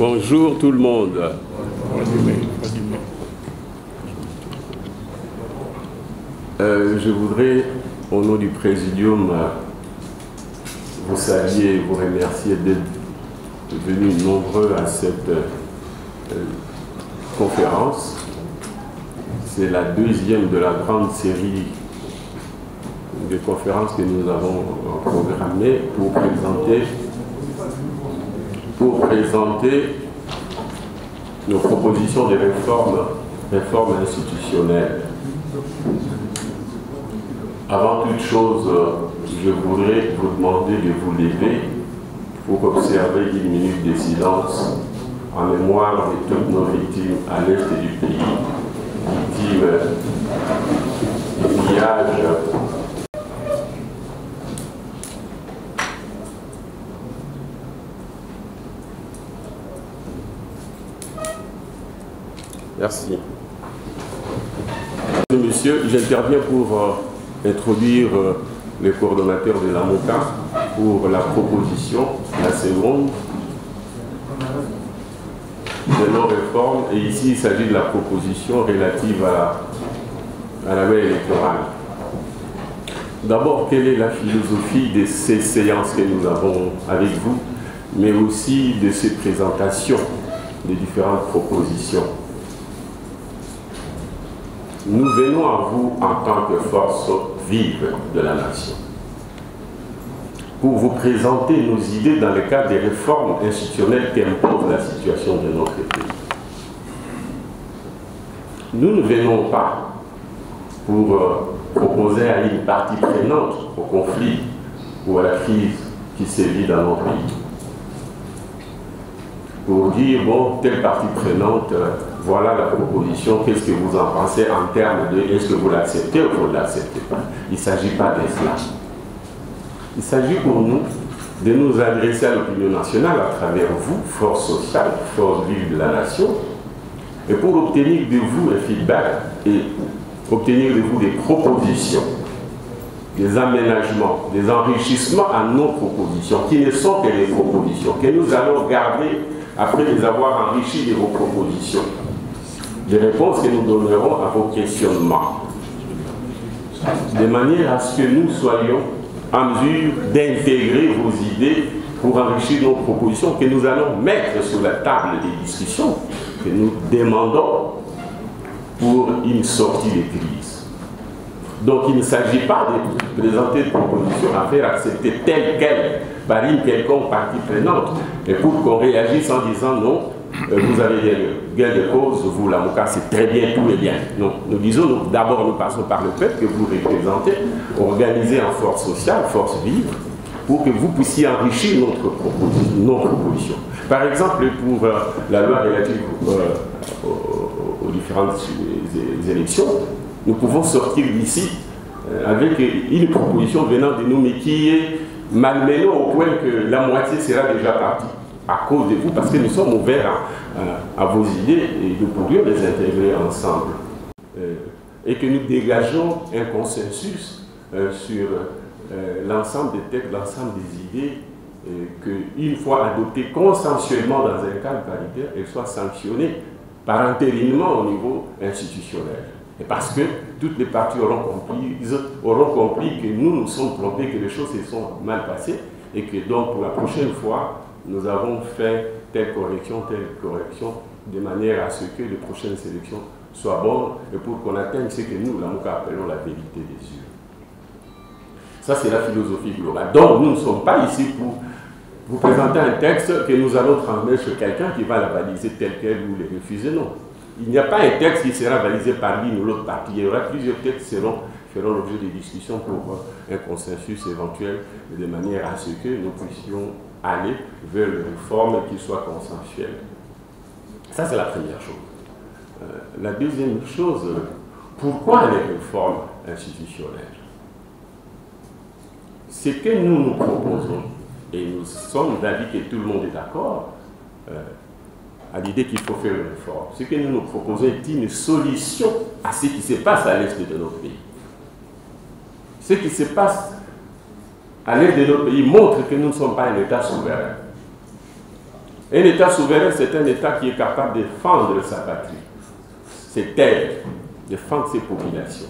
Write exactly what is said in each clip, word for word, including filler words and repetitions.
Bonjour tout le monde. Euh, je voudrais, au nom du Présidium, vous saluer et vous remercier d'être venus nombreux à cette euh, conférence. C'est la deuxième de la grande série de conférences que nous avons programmées pour présenter, pour présenter nos propositions de réformes, réformes institutionnelles. Avant toute chose, je voudrais vous demander de vous lever pour observer une minute de silence en mémoire de toutes nos victimes à l'est du pays, victimes du pillage. Merci. Monsieur, j'interviens pour euh, introduire euh, le coordonnateur de la MOCA pour la proposition, la seconde, de nos réformes. Et ici, il s'agit de la proposition relative à, à la loi électorale. D'abord, quelle est la philosophie de ces séances que nous avons avec vous, mais aussi de ces présentations des différentes propositions? Nous venons à vous en tant que force vive de la nation pour vous présenter nos idées dans le cadre des réformes institutionnelles qu'impose la situation de notre pays. Nous ne venons pas pour euh, proposer à une partie prenante au conflit ou à la crise qui sévit dans notre pays, pour dire, bon, telle partie prenante, euh, voilà la proposition, qu'est-ce que vous en pensez en termes de est-ce que vous l'acceptez ou vous ne l'acceptez pas. Il ne s'agit pas de cela. Il s'agit pour nous de nous adresser à l'opinion nationale à travers vous, force sociale, force vive de la nation, et pour obtenir de vous un feedback et obtenir de vous des propositions, des aménagements, des enrichissements à nos propositions, qui ne sont que des propositions, que nous allons garder après les avoir enrichis de vos propositions, des réponses que nous donnerons à vos questionnements, de manière à ce que nous soyons en mesure d'intégrer vos idées pour enrichir nos propositions que nous allons mettre sur la table des discussions que nous demandons pour une sortie de crise. Donc il ne s'agit pas de présenter des propositions à faire accepter telle quelle par une quelconque partie prenante, et pour qu'on réagisse en disant non, euh, vous avez gain de cause, vous la MOCA, c'est très bien, tout est bien. Non, nous disons d'abord nous passons par le peuple que vous représentez, organisé en force sociale, force vive, pour que vous puissiez enrichir notre proposition. Notre proposition. Par exemple, pour euh, la loi relative euh, aux, aux différentes élections, nous pouvons sortir d'ici euh, avec une proposition venant de nous, mais qui est malmenant au point que la moitié sera déjà partie à cause de vous, parce que nous sommes ouverts à, à, à vos idées et nous pourrions les intégrer ensemble. Euh, et que nous dégageons un consensus euh, sur euh, l'ensemble des textes, l'ensemble des idées, qu'une fois adoptées consensuellement dans un cadre paritaire, elles soient sanctionnées par entérinement au niveau institutionnel. Et parce que toutes les parties auront compris, auront compris que nous nous sommes trompés, que les choses se sont mal passées, et que donc pour la prochaine fois, nous avons fait telle correction, telle correction, de manière à ce que les prochaines sélections soient bonnes, et pour qu'on atteigne ce que nous, la MOCA, appelons la vérité des yeux. Ça, c'est la philosophie globale. Donc, nous ne sommes pas ici pour vous présenter un texte que nous allons transmettre sur quelqu'un qui va la valiser telle qu'elle ou les refuser, non. Il n'y a pas un texte qui sera validé par l'une ou l'autre partie. Il y aura plusieurs textes qui seront, feront l'objet de discussions pour un consensus éventuel, de manière à ce que nous puissions aller vers une réforme qui soit consensuelle. Ça, c'est la première chose. Euh, la deuxième chose, pourquoi les réformes institutionnelles? Ce que nous nous proposons, et nous sommes d'avis que tout le monde est d'accord, euh, à l'idée qu'il faut faire une réforme. Ce que nous nous proposons est une solution à ce qui se passe à l'est de notre pays. Ce qui se passe à l'est de notre pays montre que nous ne sommes pas un État souverain. Un État souverain, c'est un État qui est capable de défendre sa patrie, ses terres, défendre ses populations,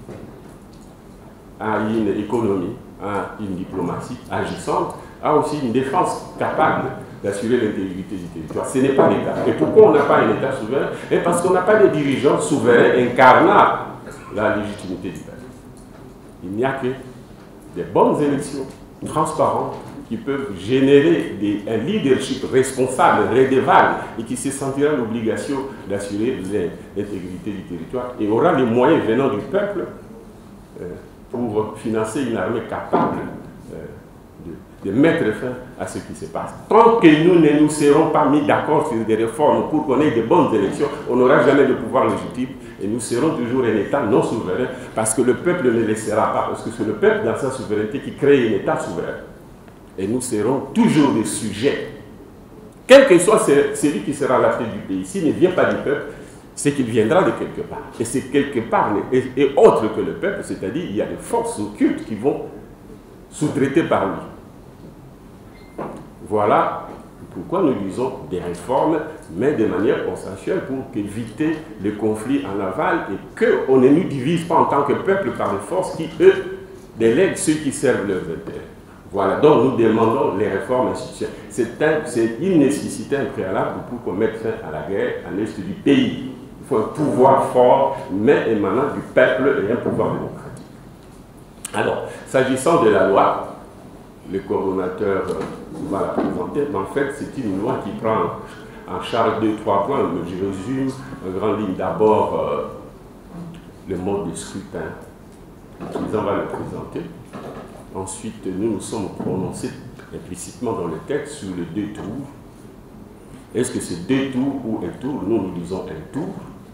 a une économie, a une diplomatie agissante, a aussi une défense capable d'assurer l'intégrité du territoire. Ce n'est pas l'État. Et pourquoi on n'a pas un État souverain? Et parce qu'on n'a pas de dirigeants souverains incarnant la légitimité du peuple. Il n'y a que des bonnes élections transparentes qui peuvent générer des, un leadership responsable, redevable, et qui se sentira l'obligation d'assurer l'intégrité du territoire et aura les moyens venant du peuple euh, pour financer une armée capable euh, de, de mettre fin à ce qui se passe. Tant que nous ne nous serons pas mis d'accord sur des réformes pour qu'on ait de bonnes élections, on n'aura jamais de pouvoir légitime et nous serons toujours un État non souverain parce que le peuple ne laissera pas, parce que c'est le peuple dans sa souveraineté qui crée un État souverain. Et nous serons toujours des sujets. Quel que soit celui qui sera à la tête du pays, s'il ne vient pas du peuple, c'est qu'il viendra de quelque part. Et c'est quelque part et, et autre que le peuple, c'est-à-dire il y a des forces occultes qui vont sous-traiter par lui. Voilà pourquoi nous disons des réformes, mais de manière consensuelle pour éviter les conflits en aval et qu'on ne nous divise pas en tant que peuple par des forces qui, eux, délèguent ceux qui servent leurs intérêts. Voilà, donc nous demandons les réformes institutionnelles. C'est une nécessité impréalable pour qu'on mette fin à la guerre à l'est du pays. Il faut un pouvoir fort, mais émanant du peuple et un pouvoir démocratique. Alors, s'agissant de la loi, le coordonnateur va la présenter, mais en fait, c'est une loi qui prend en charge deux, trois points. Je résume en grande ligne. D'abord, euh, le mode de scrutin. Le président va le présenter. Ensuite, nous nous sommes prononcés implicitement dans le texte sur les deux tours. Est-ce que c'est deux tours ou un tour? Nous, nous disons un tour.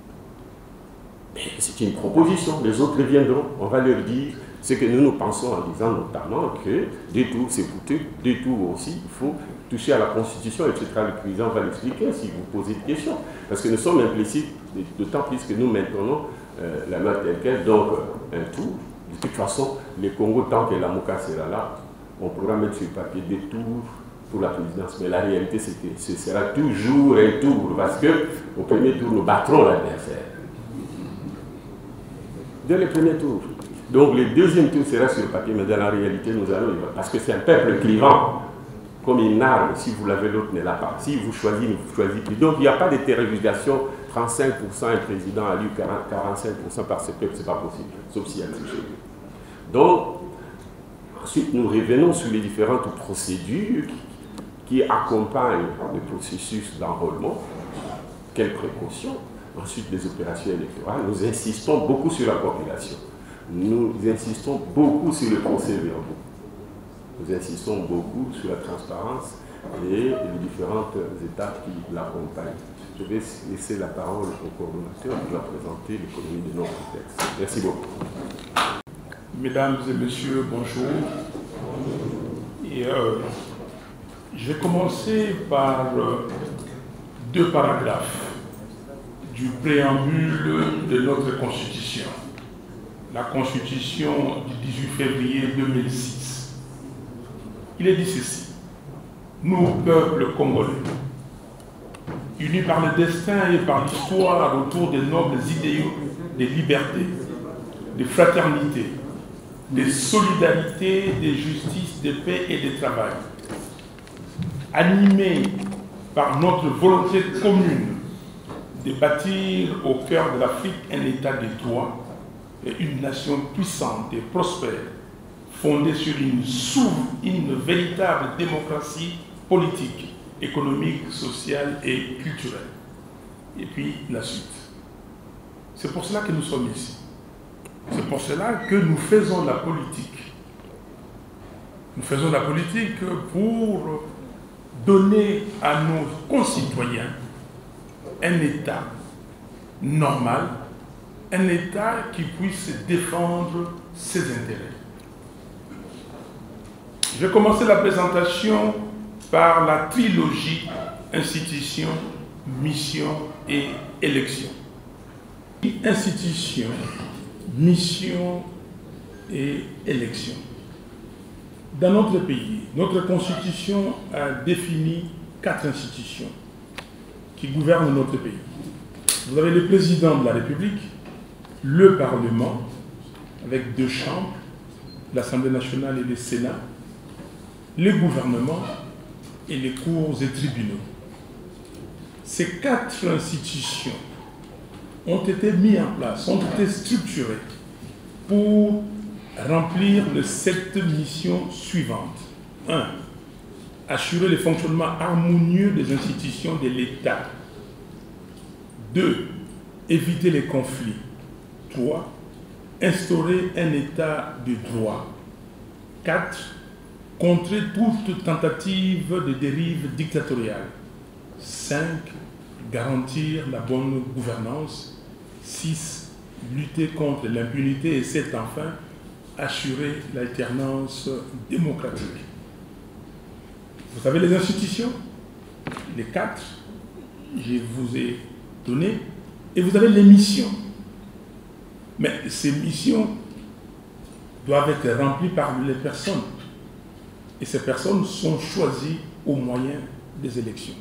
C'est une proposition, les autres viendront. On va leur dire ce que nous nous pensons en disant notamment que deux tours, c'est coûteux, deux tours aussi, il faut toucher à la Constitution, et cetera. Le président va l'expliquer si vous posez des questions. Parce que nous sommes implicites, d'autant plus que nous maintenons euh, la loi telle quelle, donc euh, un tour. De toute façon, le Congo, tant que la Mouka sera là, on pourra mettre sur papier des tours pour la présidence. Mais la réalité, c'est que ce sera toujours un tour, parce qu'au premier tour, nous battrons l'adversaire. Dès le premier tour. Donc le deuxième tour sera sur le papier, mais dans la réalité, nous allons, parce que c'est un peuple clivant, comme une arme, si vous l'avez, l'autre ne l'a pas. Si vous choisissez, vous choisissez plus. Donc il n'y a pas de terrorisation, trente-cinq pour cent un président a lu quarante-cinq pour cent par ce peuple, ce n'est pas possible, sauf s'il y a triché. Donc, ensuite, nous revenons sur les différentes procédures qui, qui accompagnent le processus d'enrôlement. Quelles précautions? Ensuite, les opérations électorales. Nous insistons beaucoup sur la population. Nous insistons beaucoup sur le procès-verbal. Nous insistons beaucoup sur la transparence et les différentes étapes qui l'accompagnent. Je vais laisser la parole au coordonnateur qui va présenter l'économie de notre texte. Merci beaucoup. Mesdames et messieurs, bonjour. Et, euh, je vais commencer par euh, deux paragraphes du préambule de notre Constitution. La Constitution du dix-huit février deux mille six. Il est dit ceci: nous, peuple congolais, unis par le destin et par l'histoire autour des nobles idéaux de liberté, de fraternité, de solidarité, de justice, de paix et de travail, animés par notre volonté commune de bâtir au cœur de l'Afrique un État de droit et une nation puissante et prospère, fondée sur une, une véritable démocratie politique, économique, sociale et culturelle. Et puis la suite. C'est pour cela que nous sommes ici. C'est pour cela que nous faisons la politique. Nous faisons la politique pour donner à nos concitoyens un État normal, un État qui puisse défendre ses intérêts. Je vais commencer la présentation par la trilogie institution, mission et élection. Institution, mission et élection. Dans notre pays, notre Constitution a défini quatre institutions qui gouvernent notre pays. Vous avez le président de la République, le Parlement, avec deux chambres, l'Assemblée nationale et le Sénat, le gouvernement et les cours et tribunaux. Ces quatre institutions ont été mises en place, ont été structurées pour remplir les sept missions suivantes. un. Assurer le fonctionnement harmonieux des institutions de l'État. deux. Éviter les conflits. trois. Instaurer un État de droit. quatre. Contrer toute tentative de dérive dictatoriale. cinq. Garantir la bonne gouvernance. six. Lutter contre l'impunité. Et sept. Enfin, assurer l'alternance démocratique. Vous avez les institutions, les quatre, je vous ai donné, et vous avez les missions. Mais ces missions doivent être remplies par les personnes. Et ces personnes sont choisies au moyen des élections.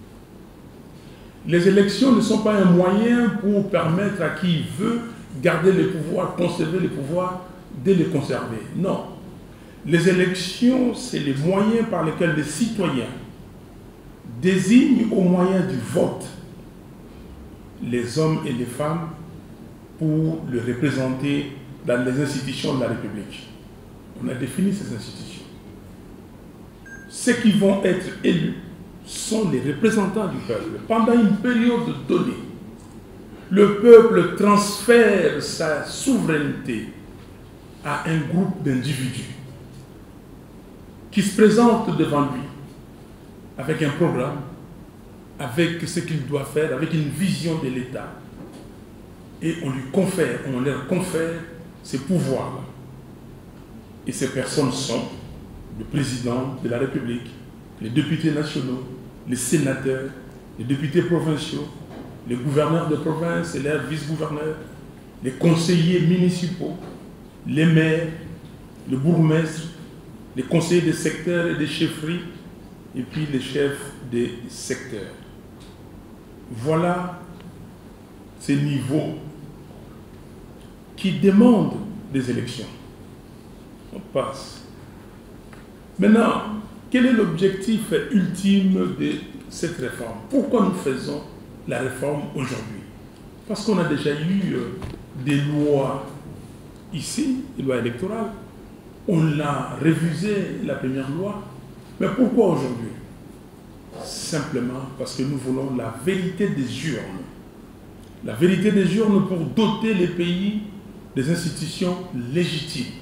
Les élections ne sont pas un moyen pour permettre à qui veut garder le pouvoir, conserver le pouvoir, de les conserver. Non. Les élections, c'est les moyens par lesquels les citoyens désignent au moyen du vote les hommes et les femmes pour le représenter dans les institutions de la République. On a défini ces institutions. Ceux qui vont être élus sont les représentants du peuple. Pendant une période donnée, le peuple transfère sa souveraineté à un groupe d'individus qui se présentent devant lui avec un programme, avec ce qu'il doit faire, avec une vision de l'État. Et on lui confère, on leur confère ces pouvoirs. Et ces personnes sont le président de la République, les députés nationaux, les sénateurs, les députés provinciaux, les gouverneurs de province et leurs vice-gouverneurs, les conseillers municipaux, les maires, le bourgmestre, les conseillers des secteurs et des chefferies, et puis les chefs des secteurs. Voilà ces niveaux qui demandent des élections. On passe. Maintenant, quel est l'objectif ultime de cette réforme? Pourquoi nous faisons la réforme aujourd'hui? Parce qu'on a déjà eu des lois ici, des lois électorales. On l'a révisé, la première loi. Mais pourquoi aujourd'hui? Simplement parce que nous voulons la vérité des urnes. La vérité des urnes pour doter les pays des institutions légitimes.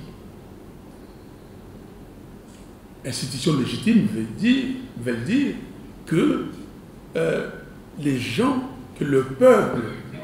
Institutions légitimes veut dire, veut dire que euh, les gens, que le peuple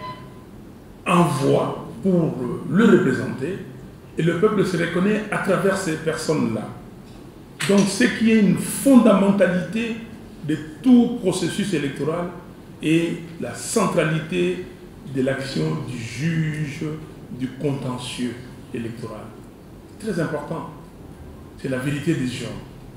envoie pour le représenter, et le peuple se reconnaît à travers ces personnes-là. Donc, ce qui est une fondamentalité de tout processus électoral est la centralité de l'action du juge du contentieux électoral. Très important. C'est la vérité des urnes.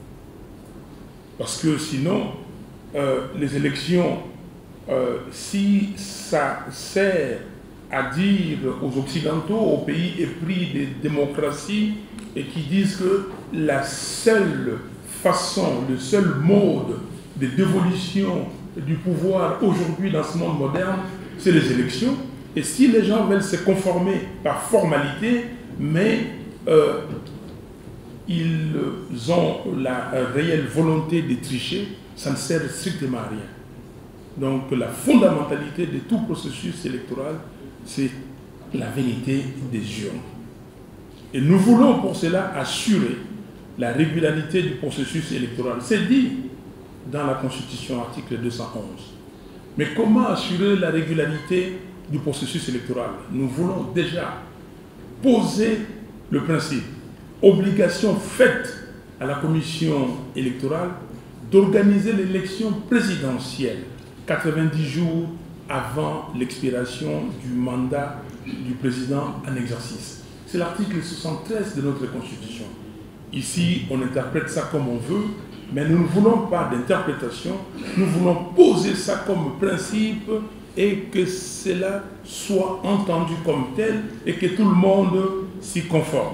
Parce que sinon, euh, les élections, euh, si ça sert à dire aux Occidentaux, aux pays épris de démocratie, et qui disent que la seule façon, le seul mode de dévolution du pouvoir aujourd'hui dans ce monde moderne, c'est les élections. Et si les gens veulent se conformer par formalité, mais euh, ils ont la réelle volonté de tricher, ça ne sert strictement à rien. Donc la fondamentalité de tout processus électoral, c'est la vérité des urnes. Et nous voulons pour cela assurer la régularité du processus électoral. C'est dit dans la Constitution, article deux cent onze. Mais comment assurer la régularité du processus électoral? Nous voulons déjà poser le principe. Obligation faite à la commission électorale d'organiser l'élection présidentielle quatre-vingt-dix jours avant l'expiration du mandat du président en exercice. C'est l'article soixante-treize de notre Constitution. Ici, on interprète ça comme on veut, Mais nous ne voulons pas d'interprétation, nous voulons poser ça comme principe et que cela soit entendu comme tel et que tout le monde s'y conforme.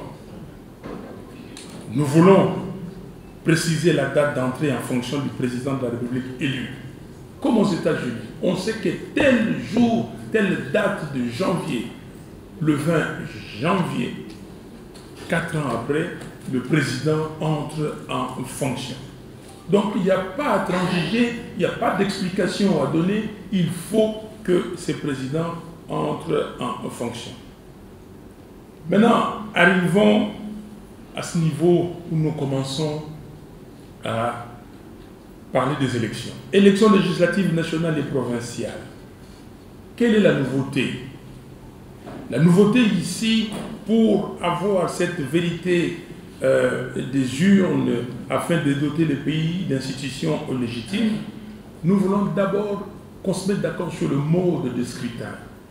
Nous voulons préciser la date d'entrée en fonction du président de la République élu. Comme aux États-Unis, on sait que tel jour, telle date de janvier, le vingt janvier, quatre ans après, le président entre en fonction. Donc il n'y a pas à transiger, il n'y a pas d'explication à donner, il faut que ce président entre en fonction. Maintenant, arrivons à ce niveau où nous commençons à parler des élections. Élections législatives nationales et provinciales. Quelle est la nouveauté? La nouveauté ici, pour avoir cette vérité euh, des urnes afin de doter le pays d'institutions légitimes, nous voulons d'abord qu'on se mette d'accord sur le mode de scrutin.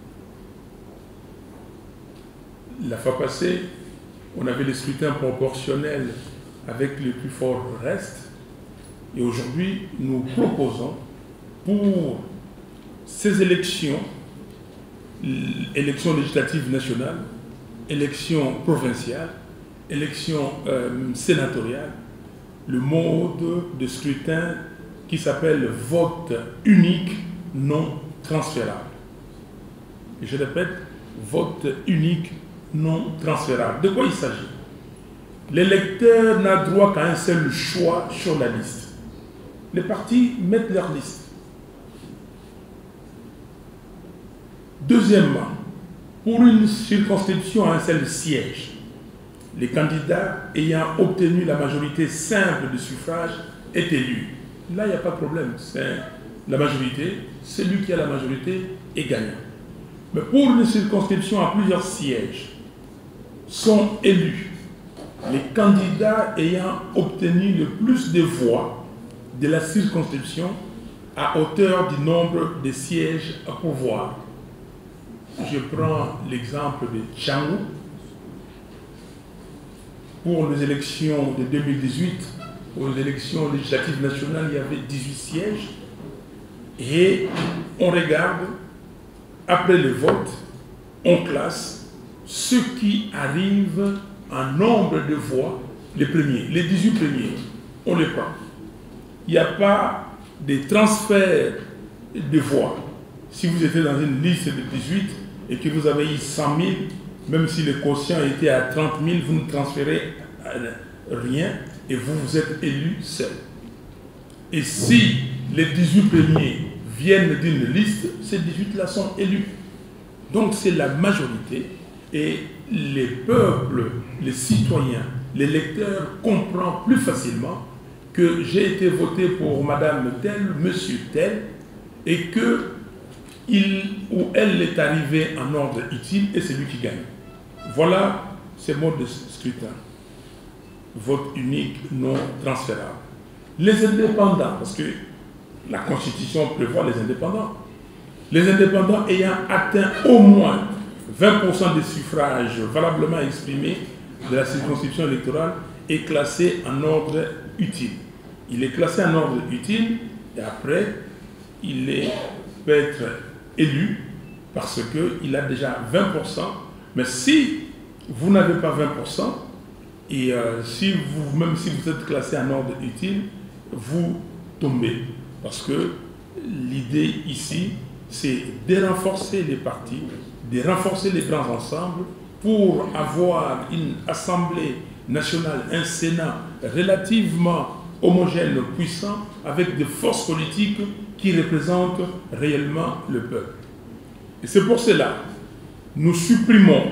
La fois passée, on avait le scrutin proportionnel avec le plus fort reste. Et aujourd'hui, nous proposons pour ces élections, élections législatives nationales, élections provinciales, élections euh, sénatoriales, le mode de scrutin qui s'appelle vote unique non transférable. Et je répète, vote unique non transférable. De quoi il s'agit? L'électeur n'a droit qu'à un seul choix sur la liste. Les partis mettent leur liste. Deuxièmement, pour une circonscription à un seul siège, les candidats ayant obtenu la majorité simple de suffrage est élu. Là, il n'y a pas de problème. C'est la majorité, celui qui a la majorité est gagnant. Mais pour une circonscription à plusieurs sièges, sont élus les candidats ayant obtenu le plus de voix de la circonscription à hauteur du nombre de sièges à pourvoir. Je prends l'exemple de Tchangou. Pour les élections de deux mille dix-huit, aux élections législatives nationales, il y avait dix-huit sièges. Et on regarde, après le vote, on classe ceux qui arrivent en nombre de voix, les premiers, les dix-huit premiers, on les prend. Il n'y a pas de transfert de voix. Si vous étiez dans une liste de dix-huit et que vous avez eu cent mille, même si le quotient était à trente mille, vous ne transférez rien et vous vous êtes élu seul. Et si les dix-huit premiers viennent d'une liste, ces dix-huit-là sont élus. Donc c'est la majorité et les peuples, les citoyens, les lecteurs comprennent plus facilement que j'ai été voté pour madame telle, monsieur tel, et que il ou elle est arrivé en ordre utile et c'est lui qui gagne. Voilà ces modes de scrutin. Vote unique, non transférable. Les indépendants, parce que la Constitution prévoit les indépendants. Les indépendants ayant atteint au moins vingt pour cent des suffrages valablement exprimés de la circonscription électorale est classé en ordre utile. Il est classé en ordre utile et après, il est, peut être élu parce qu'il a déjà vingt pour cent. Mais si vous n'avez pas vingt pour cent, et euh, si vous, même si vous êtes classé en ordre utile, vous tombez. Parce que l'idée ici, c'est de renforcer les partis, de renforcer les grands ensembles pour avoir une assemblée nationale, un Sénat relativement homogène, puissant, avec des forces politiques qui représentent réellement le peuple. Et c'est pour cela que nous supprimons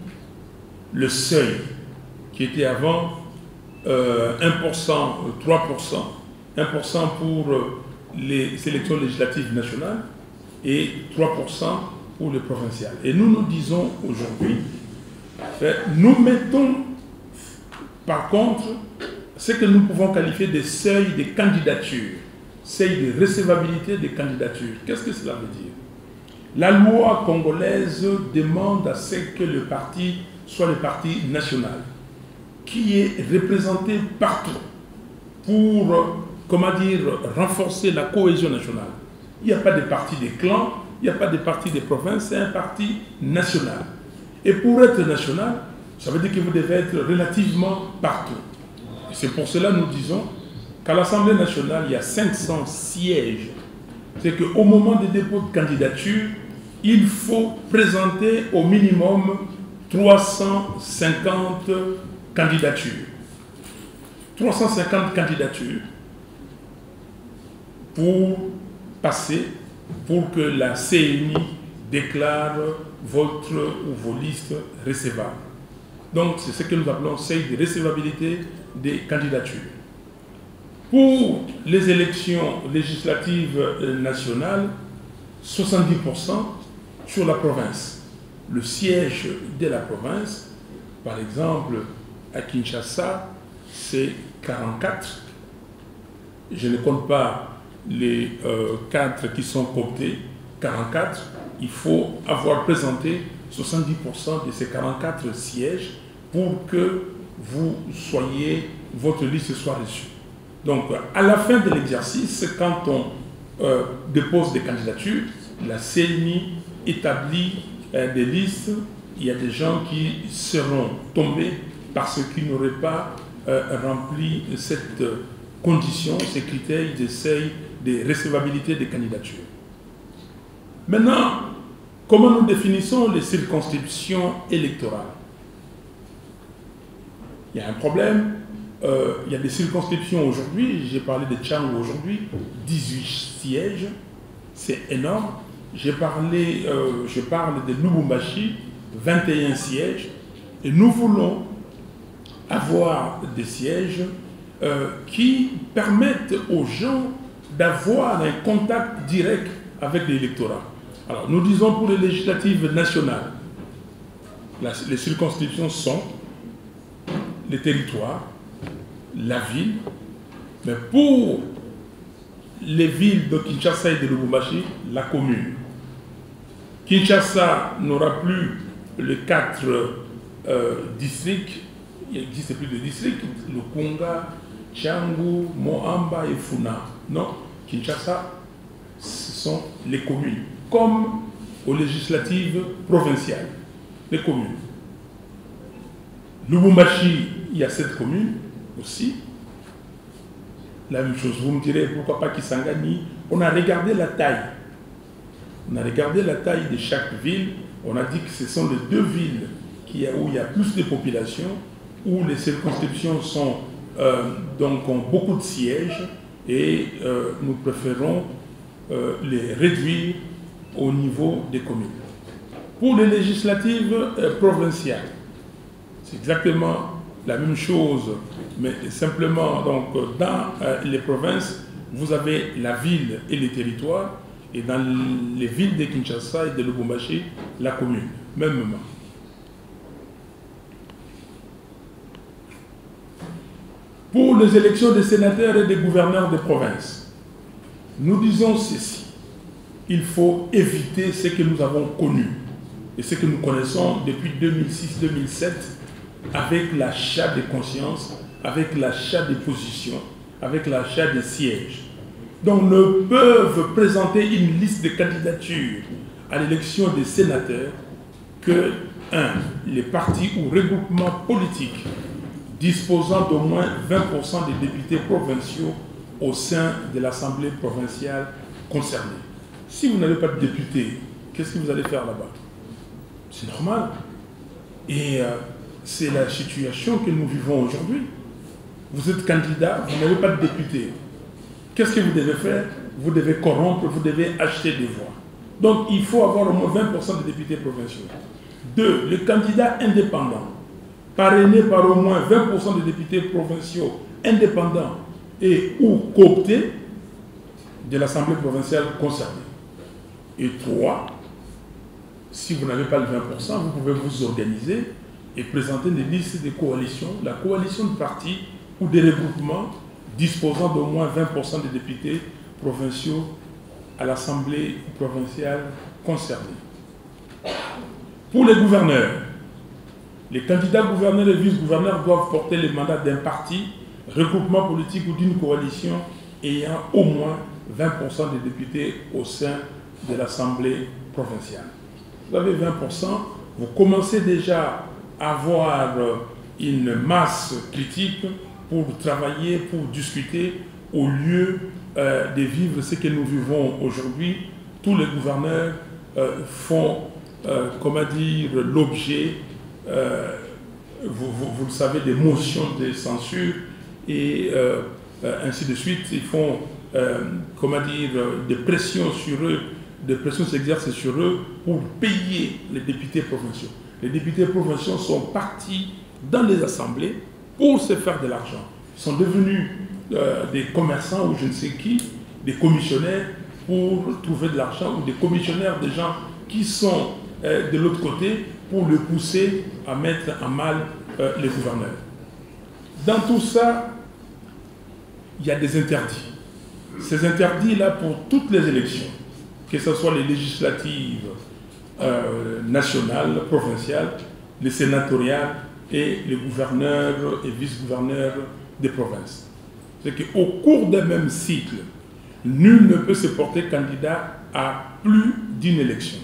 le seuil qui était avant euh, un pour cent, trois pour cent, un pour cent pour les élections législatives nationales et trois pour cent pour les provinciales. Et nous nous disons aujourd'hui, nous mettons par contre ce que nous pouvons qualifier de seuil de candidature, seuil de recevabilité des candidatures. Qu'est-ce que cela veut dire? La loi congolaise demande à ce que le parti soit le parti national, qui est représenté partout pour comment dire, renforcer la cohésion nationale. Il n'y a pas de parti des clans, il n'y a pas de parti des provinces, c'est un parti national. Et pour être national, ça veut dire que vous devez être relativement partout. Et c'est pour cela que nous disons qu'à l'Assemblée nationale, il y a cinq cents sièges. C'est qu'au moment des dépôts de candidature, il faut présenter au minimum trois cent cinquante candidatures. trois cent cinquante candidatures pour passer, pour que la C N I déclare votre ou vos listes recevables. Donc, c'est ce que nous appelons seuil de recevabilité des candidatures. Pour les élections législatives nationales, soixante-dix pour cent sur la province. Le siège de la province, par exemple, à Kinshasa, c'est quarante-quatre. Je ne compte pas les euh, quatre qui sont cooptés, quarante-quatre. Il faut avoir présenté soixante-dix pour cent de ces quarante-quatre sièges pour que vous soyez, votre liste soit reçue. Donc, à la fin de l'exercice, quand on euh, dépose des candidatures, la C N I établit euh, des listes. Il y a des gens qui seront tombés parce qu'ils n'auraient pas euh, rempli cette condition, ces critères de seuil de recevabilité des candidatures. Maintenant, comment nous définissons les circonscriptions électorales? Il y a un problème. Euh, il y a des circonscriptions aujourd'hui. J'ai parlé de Tchangou aujourd'hui, dix-huit sièges. C'est énorme. J'ai parlé, euh, je parle de Lubumbashi, vingt et un sièges. Et nous voulons avoir des sièges euh, qui permettent aux gens d'avoir un contact direct avec l'électorat. Alors, nous disons pour les législatives nationales, la, les circonscriptions sont les territoires, la ville, mais pour les villes de Kinshasa et de Lubumbashi, la commune. Kinshasa n'aura plus les quatre euh, districts, il n'existe plus de districts, le Kunga, Tchangou, Mohamba et Funa. Non, Kinshasa, ce sont les communes, comme aux législatives provinciales, les communes. Lubumbashi, il y a sept communes aussi. La même chose, vous me direz, pourquoi pas Kisangani? On a regardé la taille. On a regardé la taille de chaque ville. On a dit que ce sont les deux villes qui, où il y a plus de population, où les circonscriptions sont, euh, donc, ont beaucoup de sièges, et euh, nous préférons euh, les réduire au niveau des communes. Pour les législatives euh, provinciales, c'est exactement la même chose, mais simplement donc, dans euh, les provinces, vous avez la ville et les territoires, et dans les villes de Kinshasa et de Lubumbashi, la commune, mêmement. Pour les élections des sénateurs et des gouverneurs de province, nous disons ceci: il faut éviter ce que nous avons connu et ce que nous connaissons depuis deux mille six deux mille sept, avec l'achat des consciences, avec l'achat des positions, avec l'achat des sièges. Donc, ne peuvent présenter une liste de candidatures à l'élection des sénateurs que, un, les partis ou regroupements politiques disposant d'au moins vingt pour cent des députés provinciaux au sein de l'Assemblée provinciale concernée. Si vous n'avez pas de députés, qu'est-ce que vous allez faire là-bas? C'est normal. Et euh, c'est la situation que nous vivons aujourd'hui. Vous êtes candidat, vous n'avez pas de député. Qu'est-ce que vous devez faire? Vous devez corrompre, vous devez acheter des voix. Donc il faut avoir au moins vingt pour cent de députés provinciaux. Deux, le candidat indépendant, parrainé par au moins vingt pour cent de députés provinciaux indépendants et ou cooptés de l'Assemblée provinciale concernée. Et trois, si vous n'avez pas le vingt pour cent, vous pouvez vous organiser et présenter des listes de coalitions, la coalition de partis ou des regroupements disposant d'au moins vingt pour cent des députés provinciaux à l'Assemblée provinciale concernée. Pour les gouverneurs, les candidats gouverneurs et vice-gouverneurs doivent porter le mandat d'un parti, regroupement politique ou d'une coalition ayant au moins vingt pour cent des députés au sein de l'Assemblée provinciale. Vous avez vingt pour cent, vous commencez déjà à avoir une masse critique pour travailler, pour discuter, au lieu euh, de vivre ce que nous vivons aujourd'hui. Tous les gouverneurs euh, font, euh, comment dire, l'objet, euh, vous, vous, vous le savez, des motions de censure et euh, euh, ainsi de suite. Ils font, euh, comment dire, des pressions sur eux, des pressions s'exercent sur eux pour payer les députés provinciaux. Les députés provinciaux sont partis dans les assemblées pour se faire de l'argent. Ils sont devenus euh, des commerçants ou je ne sais qui, des commissionnaires pour trouver de l'argent, ou des commissionnaires, des gens qui sont euh, de l'autre côté pour le pousser à mettre en mal euh, les gouverneurs. Dans tout ça, il y a des interdits. Ces interdits-là pour toutes les élections, que ce soit les législatives euh, nationales, provinciales, les sénatoriales et les gouverneurs et vice-gouverneurs des provinces. C'est qu'au cours d'un même cycle, nul ne peut se porter candidat à plus d'une élection.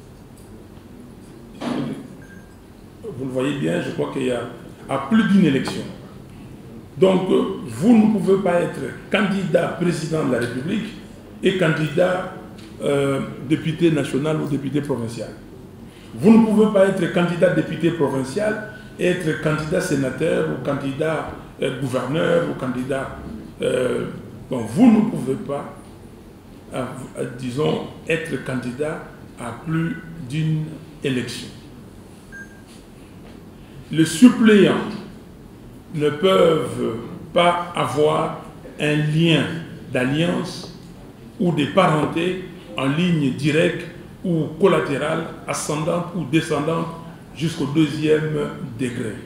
Vous le voyez bien, je crois qu'il y a à plus d'une élection. Donc, vous ne pouvez pas être candidat président de la République et candidat euh, député national ou député provincial. Vous ne pouvez pas être candidat député provincial et être candidat sénateur ou candidat euh, gouverneur ou candidat... Euh, bon, vous ne pouvez pas, à, à, disons, être candidat à plus d'une élection. Les suppléants ne peuvent pas avoir un lien d'alliance ou de parenté en ligne directe ou collatérale, ascendante ou descendante jusqu'au deuxième degré.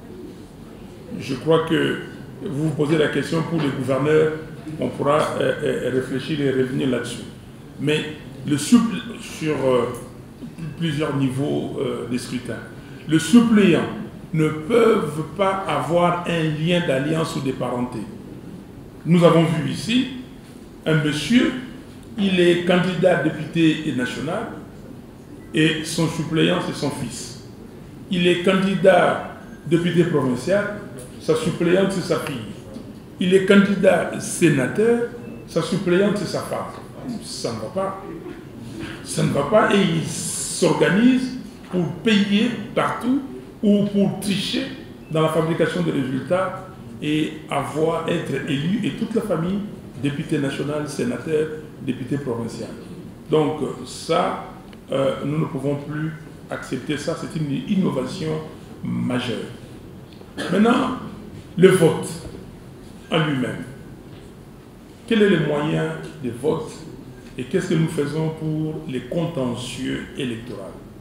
Je crois que vous vous posez la question pour les gouverneurs, on pourra euh, réfléchir et revenir là-dessus. Mais le supplé, sur euh, plusieurs niveaux euh, de scrutin, le suppléant ne peuvent pas avoir un lien d'alliance ou de parenté. Nous avons vu ici un monsieur, il est candidat député national et son suppléant c'est son fils. Il est candidat député provincial, sa suppléante c'est sa fille. Il est candidat sénateur, sa suppléante c'est sa femme. Ça ne va pas. Ça ne va pas et il s'organise pour payer partout ou pour tricher dans la fabrication des résultats et avoir, être élu, et toute la famille, député national, sénateur, député provincial. Donc ça, euh, nous ne pouvons plus accepter ça, c'est une innovation majeure. Maintenant, le vote en lui-même. Quel est le moyen de vote et qu'est-ce que nous faisons pour les contentieux électoraux?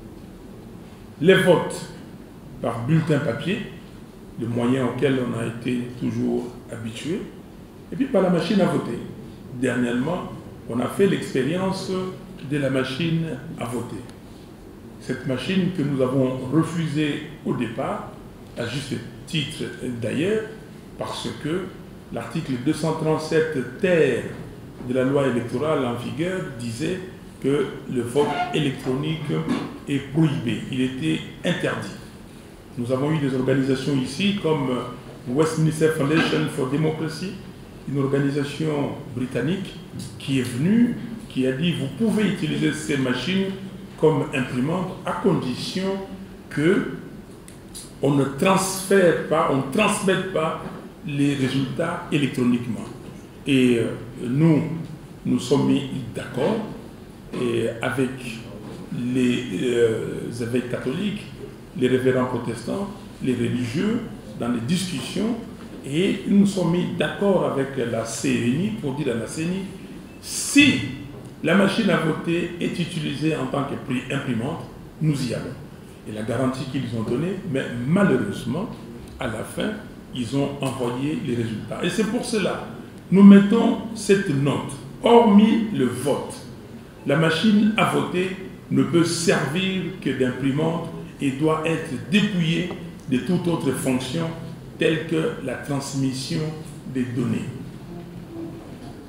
Les votes par bulletin papier, le moyen auquel on a été toujours habitué, et puis par la machine à voter. Dernièrement, on a fait l'expérience de la machine à voter. Cette machine que nous avons refusée au départ, à juste titre d'ailleurs, parce que l'article deux cent trente-sept ter de la loi électorale en vigueur disait que le vote électronique est prohibé, il était interdit. Nous avons eu des organisations ici comme Westminster Foundation for Democracy, une organisation britannique qui est venue, qui a dit vous pouvez utiliser ces machines comme imprimantes à condition que on ne transfère pas, on ne transmette pas les résultats électroniquement. Et euh, nous, nous sommes mis d'accord avec les euh, évêques catholiques, les révérends protestants, les religieux, dans les discussions, et nous nous sommes mis d'accord avec la C N I pour dire à la C N I, si la machine à voter est utilisée en tant qu'imprimante, nous y allons. Et la garantie qu'ils ont donnée, mais malheureusement, à la fin, ils ont envoyé les résultats. Et c'est pour cela, nous mettons cette note. Hormis le vote, la machine à voter ne peut servir que d'imprimante et doit être dépouillée de toute autre fonction telle que la transmission des données.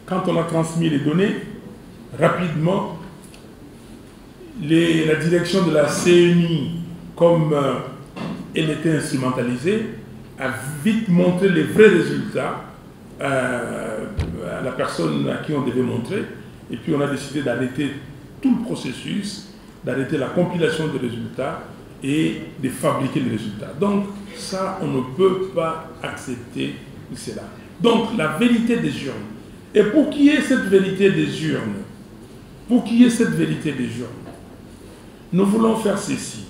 quand on a transmis les données, rapidement, les, la direction de la C N I, comme euh, elle était instrumentalisée, a vite montré les vrais résultats euh, à la personne à qui on devait montrer. Et puis on a décidé d'arrêter tout le processus, d'arrêter la compilation des résultats et de fabriquer les résultats. Donc ça, on ne peut pas accepter cela. Donc la vérité des urnes. Et pour qu'il y ait cette vérité des urnes, pour qu'il y ait cette vérité des urnes, nous voulons faire ceci.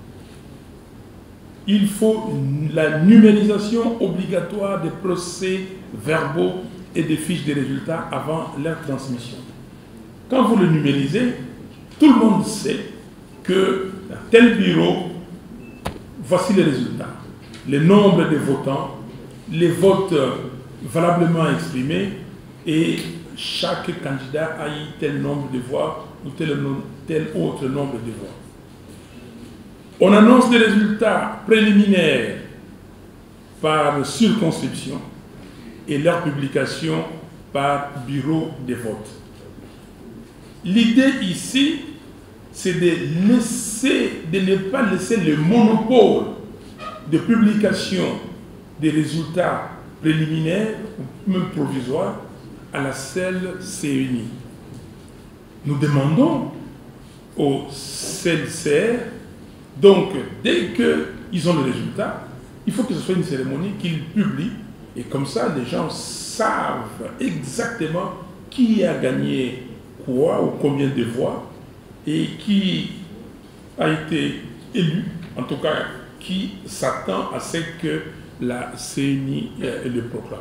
Il faut la numérisation obligatoire des procès-verbaux et des fiches de résultats avant leur transmission. Quand vous le numérisez, tout le monde sait que dans tel bureau, voici les résultats. Le nombre de votants, les votes valablement exprimés et chaque candidat a eu tel nombre de voix ou tel, tel autre nombre de voix. On annonce les résultats préliminaires par circonscription et leur publication par bureau de vote. L'idée ici, c'est de, laisser, de ne pas laisser le monopole de publication des résultats préliminaires ou même provisoires à la seule C N I. Nous demandons au C L C R, donc dès qu'ils ont le résultat, il faut que ce soit une cérémonie qu'ils publient, et comme ça les gens savent exactement qui a gagné quoi ou combien de voix et qui a été élu, en tout cas qui s'attend à ce que la C N I le proclame.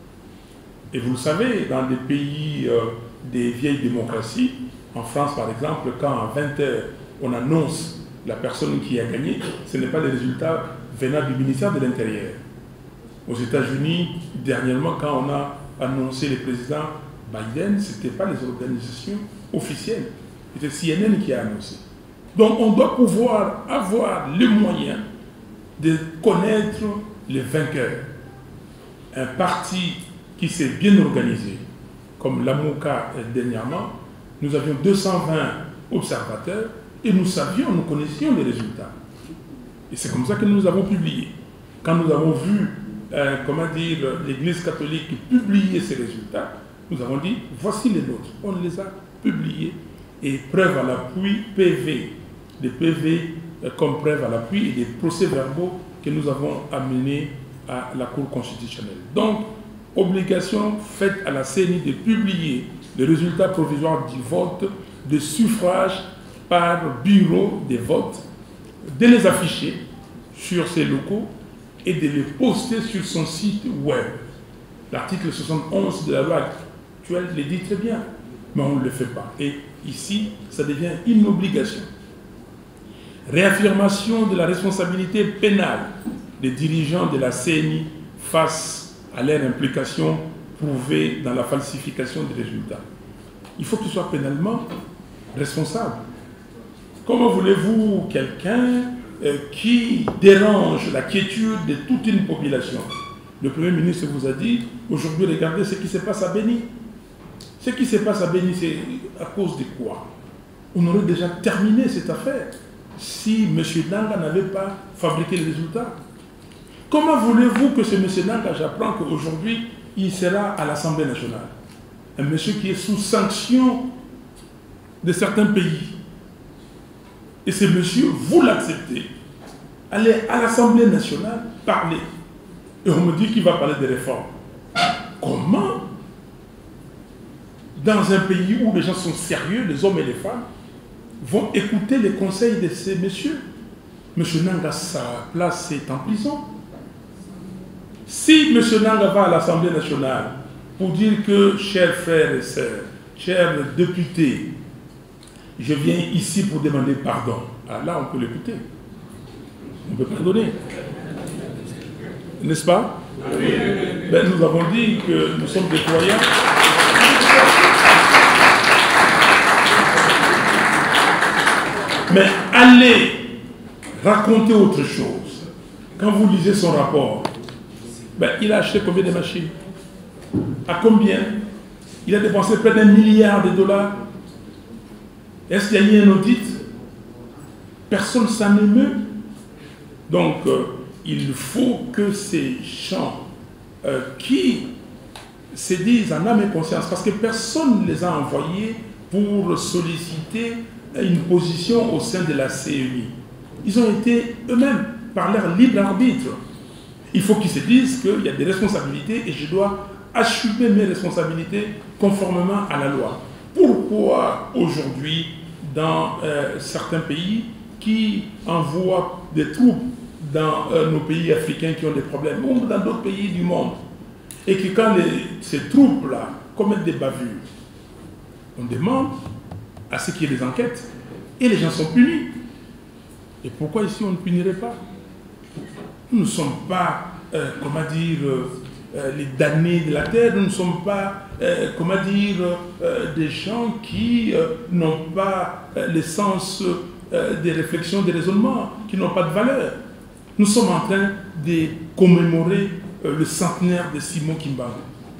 Et vous le savez, dans des pays euh, des vieilles démocraties, en France par exemple, quand à vingt heures on annonce la personne qui a gagné, ce n'est pas les résultats venant du ministère de l'Intérieur. Aux États-Unis, dernièrement, quand on a annoncé le président Biden, ce n'était pas les organisations officielles, c'était C N N qui a annoncé. Donc on doit pouvoir avoir le moyen de connaître les vainqueurs. Un parti qui s'est bien organisé, comme l'AMOCA dernièrement, nous avions deux cent vingt observateurs et nous savions, nous connaissions les résultats. Et c'est comme ça que nous avons publié. Quand nous avons vu, euh, comment dire, l'Église catholique publier ces résultats, nous avons dit, voici les nôtres. On les a publiés et preuve à l'appui, P V, des P V euh, comme preuve à l'appui et des procès-verbaux que nous avons amenés à la Cour constitutionnelle. Donc, obligation faite à la C N I de publier les résultats provisoires du vote, de suffrage par bureau des votes, de les afficher sur ses locaux et de les poster sur son site web. L'article soixante et onze de la loi actuelle le dit très bien, mais on ne le fait pas. Et ici, ça devient une obligation. Réaffirmation de la responsabilité pénale des dirigeants de la C N I face à leur implication prouvée dans la falsification des résultats. Il faut qu'ils soient pénalement responsables. Comment voulez-vous quelqu'un euh, qui dérange la quiétude de toute une population? Le Premier ministre vous a dit, aujourd'hui, regardez ce qui se passe à Béni. Ce qui se passe à Béni, c'est à cause de quoi? On aurait déjà terminé cette affaire si M. Nanga n'avait pas fabriqué le résultat. Comment voulez-vous que ce M. Nanga, j'apprends qu'aujourd'hui, il sera à l'Assemblée nationale? Un monsieur qui est sous sanction de certains pays. Et ce monsieur, vous l'acceptez. Allez à l'Assemblée nationale parler. Et on me dit qu'il va parler des réformes. Comment, dans un pays où les gens sont sérieux, les hommes et les femmes, vont écouter les conseils de ces messieurs? Monsieur Nanga, sa place est en prison. Si M. Nanga va à l'Assemblée nationale pour dire que, chers frères et sœurs, chers députés, je viens ici pour demander pardon, alors là, on peut l'écouter. On peut pardonner. N'est-ce pas? Oui. Ben, nous avons dit que nous sommes des croyants. Mais allez raconter autre chose. Quand vous lisez son rapport, ben, il a acheté combien de machines? À combien? Il a dépensé près d'un milliard de dollars. Est-ce qu'il y a eu un audit? Personne ne s'en émeut. Donc, euh, il faut que ces gens euh, qui se disent en âme et conscience, parce que personne ne les a envoyés pour solliciter une position au sein de la C E I. Ils ont été eux-mêmes, par leur libre arbitre. Il faut qu'ils se disent qu'il y a des responsabilités et je dois assumer mes responsabilités conformément à la loi. Pourquoi aujourd'hui, dans euh, certains pays qui envoient des troupes dans euh, nos pays africains qui ont des problèmes, ou dans d'autres pays du monde, et que quand les, ces troupes-là commettent des bavures, on demande à ce qu'il y ait des enquêtes, et les gens sont punis. Et pourquoi ici on ne punirait pas? Nous ne sommes pas, euh, comment dire, euh, les damnés de la terre, nous ne sommes pas, euh, comment dire, euh, des gens qui euh, n'ont pas euh, le sens euh, des réflexions, des raisonnements, qui n'ont pas de valeur. Nous sommes en train de commémorer euh, le centenaire de Simon Kimbangu.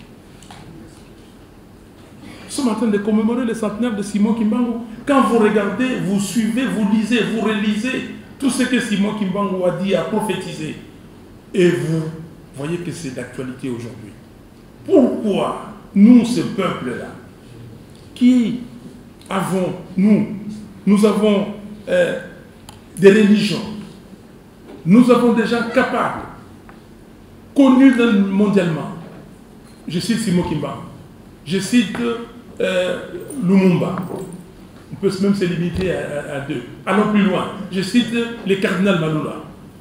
Nous sommes en train de commémorer le centenaire de Simon Kimbangu. Quand vous regardez, vous suivez, vous lisez, vous relisez tout ce que Simon Kimbangu a dit, a prophétisé, et vous voyez que c'est d'actualité aujourd'hui. Pourquoi nous, ce peuple-là, qui avons, nous, nous avons euh, des religions, nous avons des gens capables, connus mondialement, je cite Simon Kimbangu, je cite euh, Lumumba, on peut même se limiter à, à, à deux. Allons plus loin. Je cite le cardinal Malula,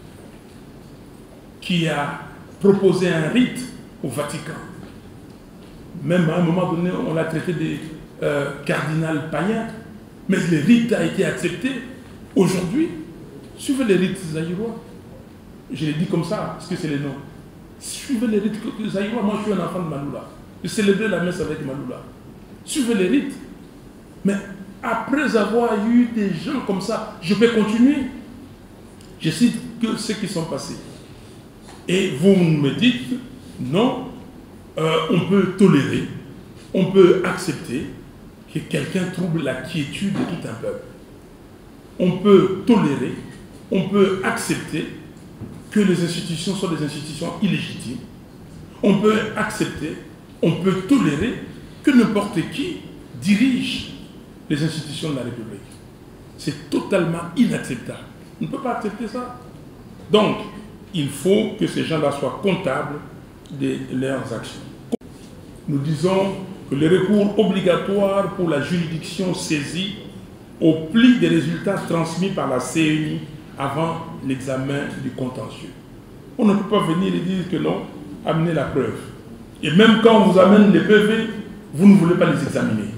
qui a proposé un rite au Vatican. Même à un moment donné, on l'a traité de euh, cardinal païen, mais le rite a été accepté. Aujourd'hui, suivez les rites zaïrois. Je l'ai dit comme ça, parce que c'est le nom. Suivez les rites zaïrois. Moi, je suis un enfant de Malula. Je célébrais la messe avec Malula. Suivez les rites. Mais après avoir eu des gens comme ça, je peux continuer. Je cite que ceux qui sont passés. Et vous me dites, non, euh, on peut tolérer, on peut accepter que quelqu'un trouble la quiétude de tout un peuple. On peut tolérer, on peut accepter que les institutions soient des institutions illégitimes. On peut accepter, on peut tolérer que n'importe qui dirige les institutions de la République. C'est totalement inacceptable. On ne peut pas accepter ça. Donc, il faut que ces gens-là soient comptables de leurs actions. Nous disons que le recours obligatoire pour la juridiction saisie au pli des résultats transmis par la C E I avant l'examen du contentieux. On ne peut pas venir et dire que non, amenez la preuve. Et même quand on vous amène les P V, vous ne voulez pas les examiner.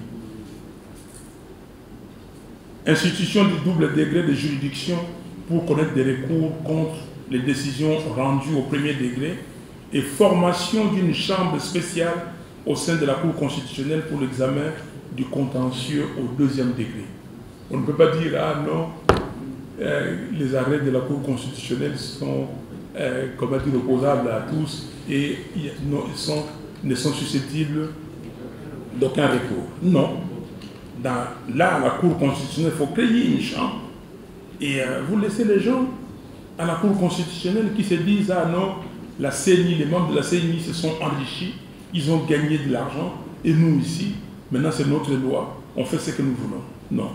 Institution du double degré de juridiction pour connaître des recours contre les décisions rendues au premier degré et formation d'une chambre spéciale au sein de la Cour constitutionnelle pour l'examen du contentieux au deuxième degré. On ne peut pas dire, ah non, euh, les arrêts de la Cour constitutionnelle sont, euh, comment dire, opposables à tous et non, ils sont, ne sont susceptibles d'aucun recours. Non. Dans, là, à la Cour constitutionnelle, il faut créer une chambre et euh, vous laissez les gens à la Cour constitutionnelle qui se disent, ah non, la C E N I, les membres de la C E N I se sont enrichis, ils ont gagné de l'argent, et nous ici, maintenant c'est notre loi, on fait ce que nous voulons. Non.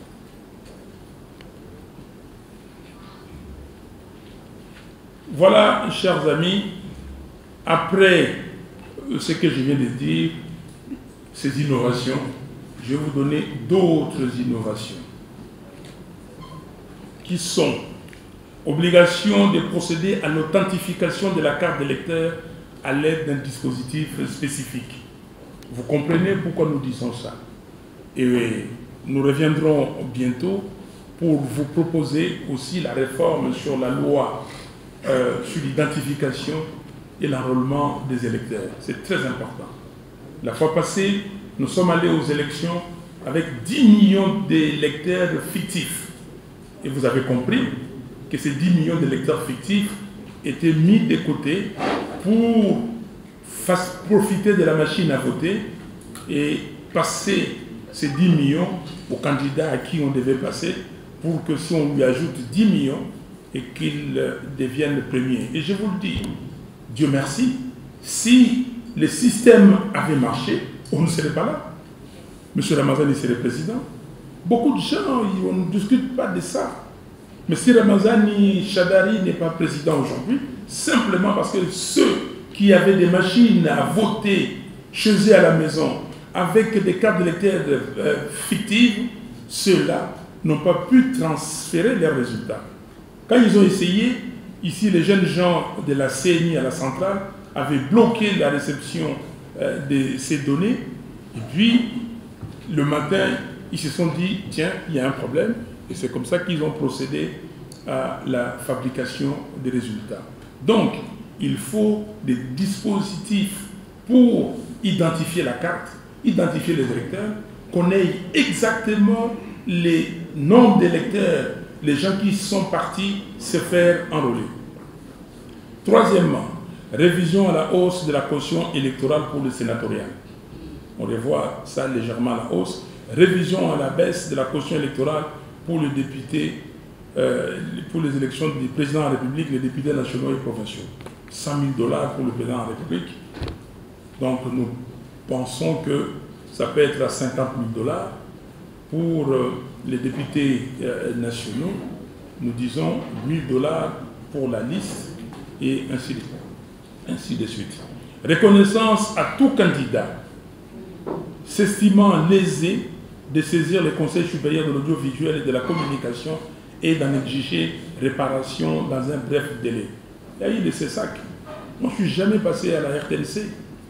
Voilà, chers amis, après ce que je viens de dire, ces innovations, je vais vous donner d'autres innovations qui sont obligation de procéder à l'authentification de la carte d'électeur à l'aide d'un dispositif spécifique. Vous comprenez pourquoi nous disons ça. Et nous reviendrons bientôt pour vous proposer aussi la réforme sur la loi euh, sur l'identification et l'enrôlement des électeurs. C'est très important. La fois passée, nous sommes allés aux élections avec dix millions d'électeurs fictifs. Et vous avez compris que ces dix millions d'électeurs fictifs étaient mis de côté pour profiter de la machine à voter et passer ces dix millions au candidat à qui on devait passer pour que si on lui ajoute dix millions et qu'il devienne le premier. Et je vous le dis, Dieu merci, si le système avait marché, on ne serait pas là. Monsieur Ramazani serait président. Beaucoup de gens, on ne discute pas de ça. Mais si Ramazani Chadari n'est pas président aujourd'hui, simplement parce que ceux qui avaient des machines à voter chez eux à la maison, avec des cartes d'électeurs euh, fictives, ceux-là n'ont pas pu transférer leurs résultats. Quand ils ont essayé, ici les jeunes gens de la C N I à la centrale avaient bloqué la réception euh, de ces données, et puis le matin, ils se sont dit, tiens, il y a un problème, et c'est comme ça qu'ils ont procédé à la fabrication des résultats. Donc, il faut des dispositifs pour identifier la carte, identifier les électeurs, qu'on ait exactement les nombres d'électeurs, les gens qui sont partis se faire enrôler. Troisièmement, révision à la hausse de la caution électorale pour le sénatorial. On revoit ça légèrement à la hausse. Révision à la baisse de la caution électorale pour les députés, euh, pour les élections du président de la République, les députés nationaux et provinciaux. cent mille dollars pour le président de la République. Donc nous pensons que ça peut être à cinquante mille dollars. Pour euh, les députés euh, nationaux, nous disons mille dollars pour la liste et ainsi de, ainsi de suite. Reconnaissance à tout candidat s'estimant lésé de saisir le Conseil supérieur de l'audiovisuel et de la communication et d'en exiger réparation dans un bref délai. Il y a eu de ces sacs. Moi, je ne suis jamais passé à la R T N C.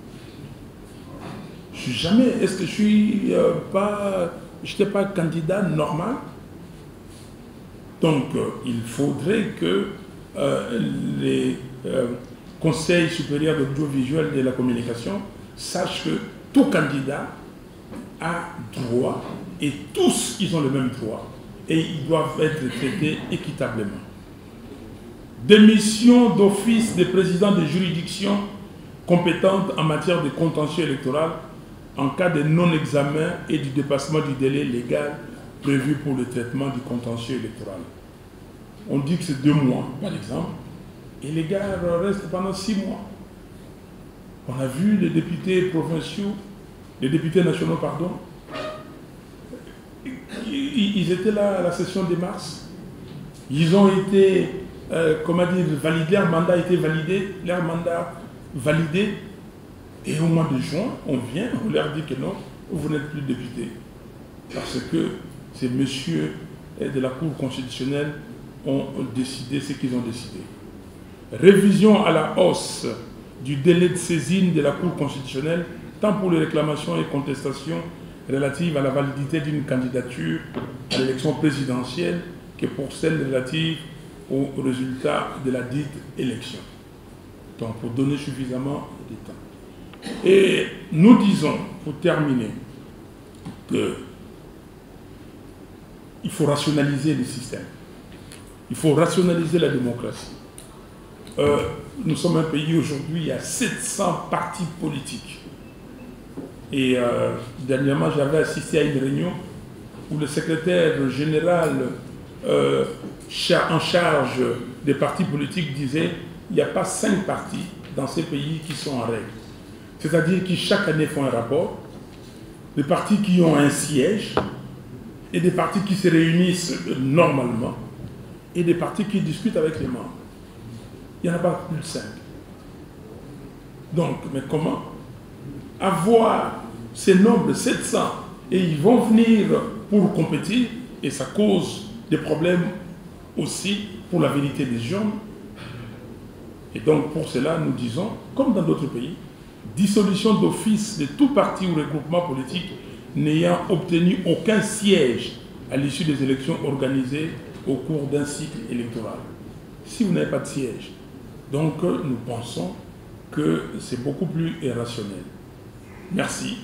Je suis jamais. Est-ce que je suis euh, pas. Je n'étais pas candidat normal. Donc, euh, il faudrait que euh, les euh, conseils supérieurs de l'audiovisuel et de la communication sachent que tout candidat a droit, et tous, ils ont le même droit, et ils doivent être traités équitablement. Démission d'office des présidents des juridictions compétentes en matière de contentieux électoral en cas de non-examen et du dépassement du délai légal prévu pour le traitement du contentieux électoral. On dit que c'est deux mois, par exemple, et les gars restent pendant six mois. On a vu les députés provinciaux, les députés nationaux, pardon, ils étaient là à la session de mars. Ils ont été, euh, comment dire, validés, leur mandat a été validé, leur mandat validé. Et au mois de juin, on vient, on leur dit que non, vous n'êtes plus député. Parce que ces messieurs de la Cour constitutionnelle ont décidé ce qu'ils ont décidé. Révision à la hausse du délai de saisine de la Cour constitutionnelle, tant pour les réclamations et contestations relatives à la validité d'une candidature à l'élection présidentielle que pour celles relatives aux résultats de la dite élection. Donc, pour donner suffisamment de temps. Et nous disons, pour terminer, qu'il faut rationaliser le système. Il faut rationaliser la démocratie. Euh, nous sommes un pays aujourd'hui, il y a sept cents partis politiques. Et euh, dernièrement, j'avais assisté à une réunion où le secrétaire général euh, en charge des partis politiques disait il n'y a pas cinq partis dans ces pays qui sont en règle. C'est-à-dire qui chaque année font un rapport, des partis qui ont un siège, et des partis qui se réunissent normalement, et des partis qui discutent avec les membres. Il n'y en a pas plus de cinq. Donc, mais comment avoir ces nombres de sept cents, et ils vont venir pour compétir, et ça cause des problèmes aussi pour la vérité des gens. Et donc, pour cela, nous disons, comme dans d'autres pays, dissolution d'office de tout parti ou regroupement politique n'ayant obtenu aucun siège à l'issue des élections organisées au cours d'un cycle électoral. Si vous n'avez pas de siège, donc nous pensons que c'est beaucoup plus irrationnel. Merci.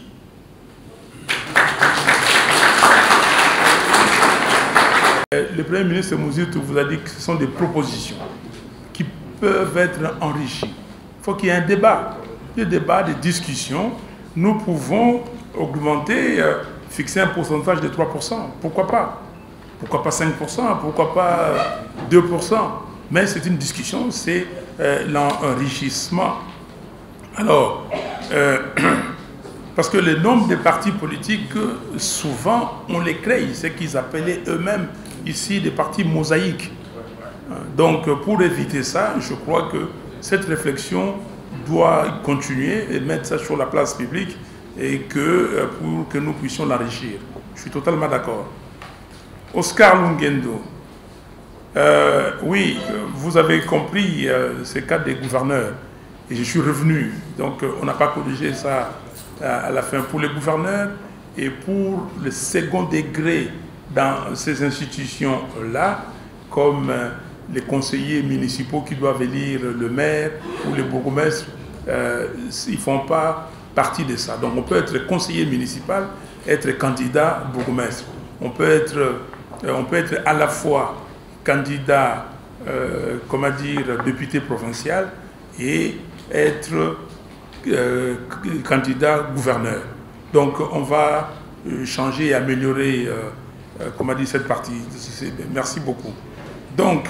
Le Premier ministre Mouzirtou vous a dit que ce sont des propositions qui peuvent être enrichies. Il faut qu'il y ait un débat. Des débats, des discussions, nous pouvons augmenter, euh, fixer un pourcentage de trois pour cent. Pourquoi pas? Pourquoi pas cinq pour cent? Pourquoi pas deux pour cent? Mais c'est une discussion, c'est euh, l'enrichissement. Alors, euh, parce que le nombre de partis politiques, souvent, on les crée, c'est qu'ils appelaient eux-mêmes ici des partis mosaïques. Donc, pour éviter ça, je crois que cette réflexion doit continuer et mettre ça sur la place publique et que, pour que nous puissions l'enrichir. Je suis totalement d'accord. Oscar Lungendo, euh, oui, vous avez compris euh, ce cas des gouverneurs et je suis revenu. Donc, on n'a pas corrigé ça à la fin pour les gouverneurs et pour le second degré dans ces institutions-là, comme euh, les conseillers municipaux qui doivent élire le maire ou les bourgmestres, euh, ils ne font pas partie de ça. Donc on peut être conseiller municipal, être candidat bourgmestre. On peut être, euh, on peut être à la fois candidat, euh, comment dire, député provincial et être euh, candidat gouverneur. Donc on va changer et améliorer, euh, euh, comment dire, cette partie. Merci beaucoup. Donc,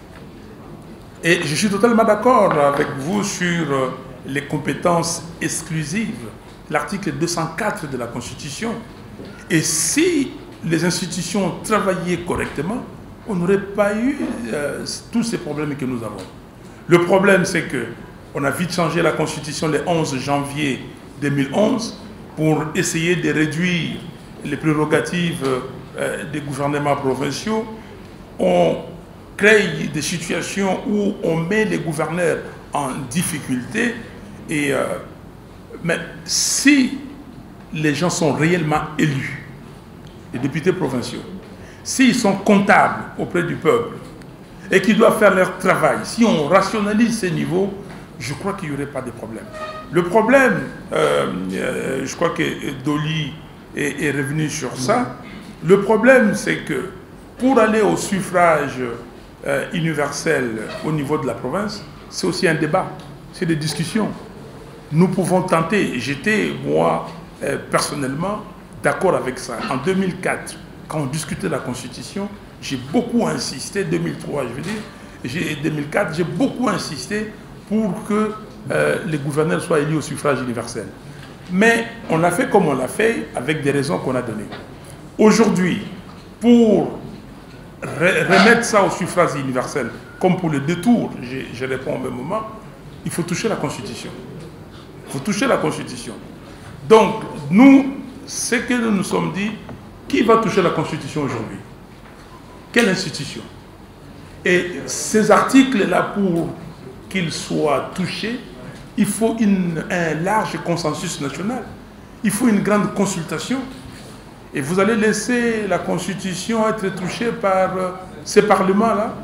et je suis totalement d'accord avec vous sur les compétences exclusives, l'article deux cent quatre de la Constitution. Et si les institutions travaillaient correctement, on n'aurait pas eu euh, tous ces problèmes que nous avons. Le problème, c'est qu'on a vite changé la Constitution le onze janvier deux mille onze pour essayer de réduire les prérogatives euh, des gouvernements provinciaux. On crée des situations où on met les gouverneurs en difficulté. Et, euh, mais si les gens sont réellement élus, les députés provinciaux, s'ils sont comptables auprès du peuple et qu'ils doivent faire leur travail, si on rationalise ces niveaux, je crois qu'il n'y aurait pas de problème. Le problème, euh, euh, je crois que Dolly est, est revenu sur ça, le problème c'est que pour aller au suffrage euh, universel au niveau de la province, c'est aussi un débat, c'est des discussions. Nous pouvons tenter, j'étais moi euh, personnellement d'accord avec ça. En deux mille quatre, quand on discutait de la Constitution, j'ai beaucoup insisté, deux mille trois je veux dire, deux mille quatre, j'ai beaucoup insisté pour que euh, les gouverneurs soient élus au suffrage universel. Mais on a fait comme on l'a fait, avec des raisons qu'on a données. Aujourd'hui, pour remettre ça au suffrage universel, comme pour le détour, je, je réponds au même moment, il faut toucher la Constitution. Il faut toucher la Constitution. Donc, nous, ce que nous nous sommes dit, qui va toucher la Constitution aujourd'hui? Quelle institution? Et ces articles-là, pour qu'ils soient touchés, il faut une, un large consensus national. Il faut une grande consultation. Et vous allez laisser la Constitution être touchée par euh, ces parlements-là,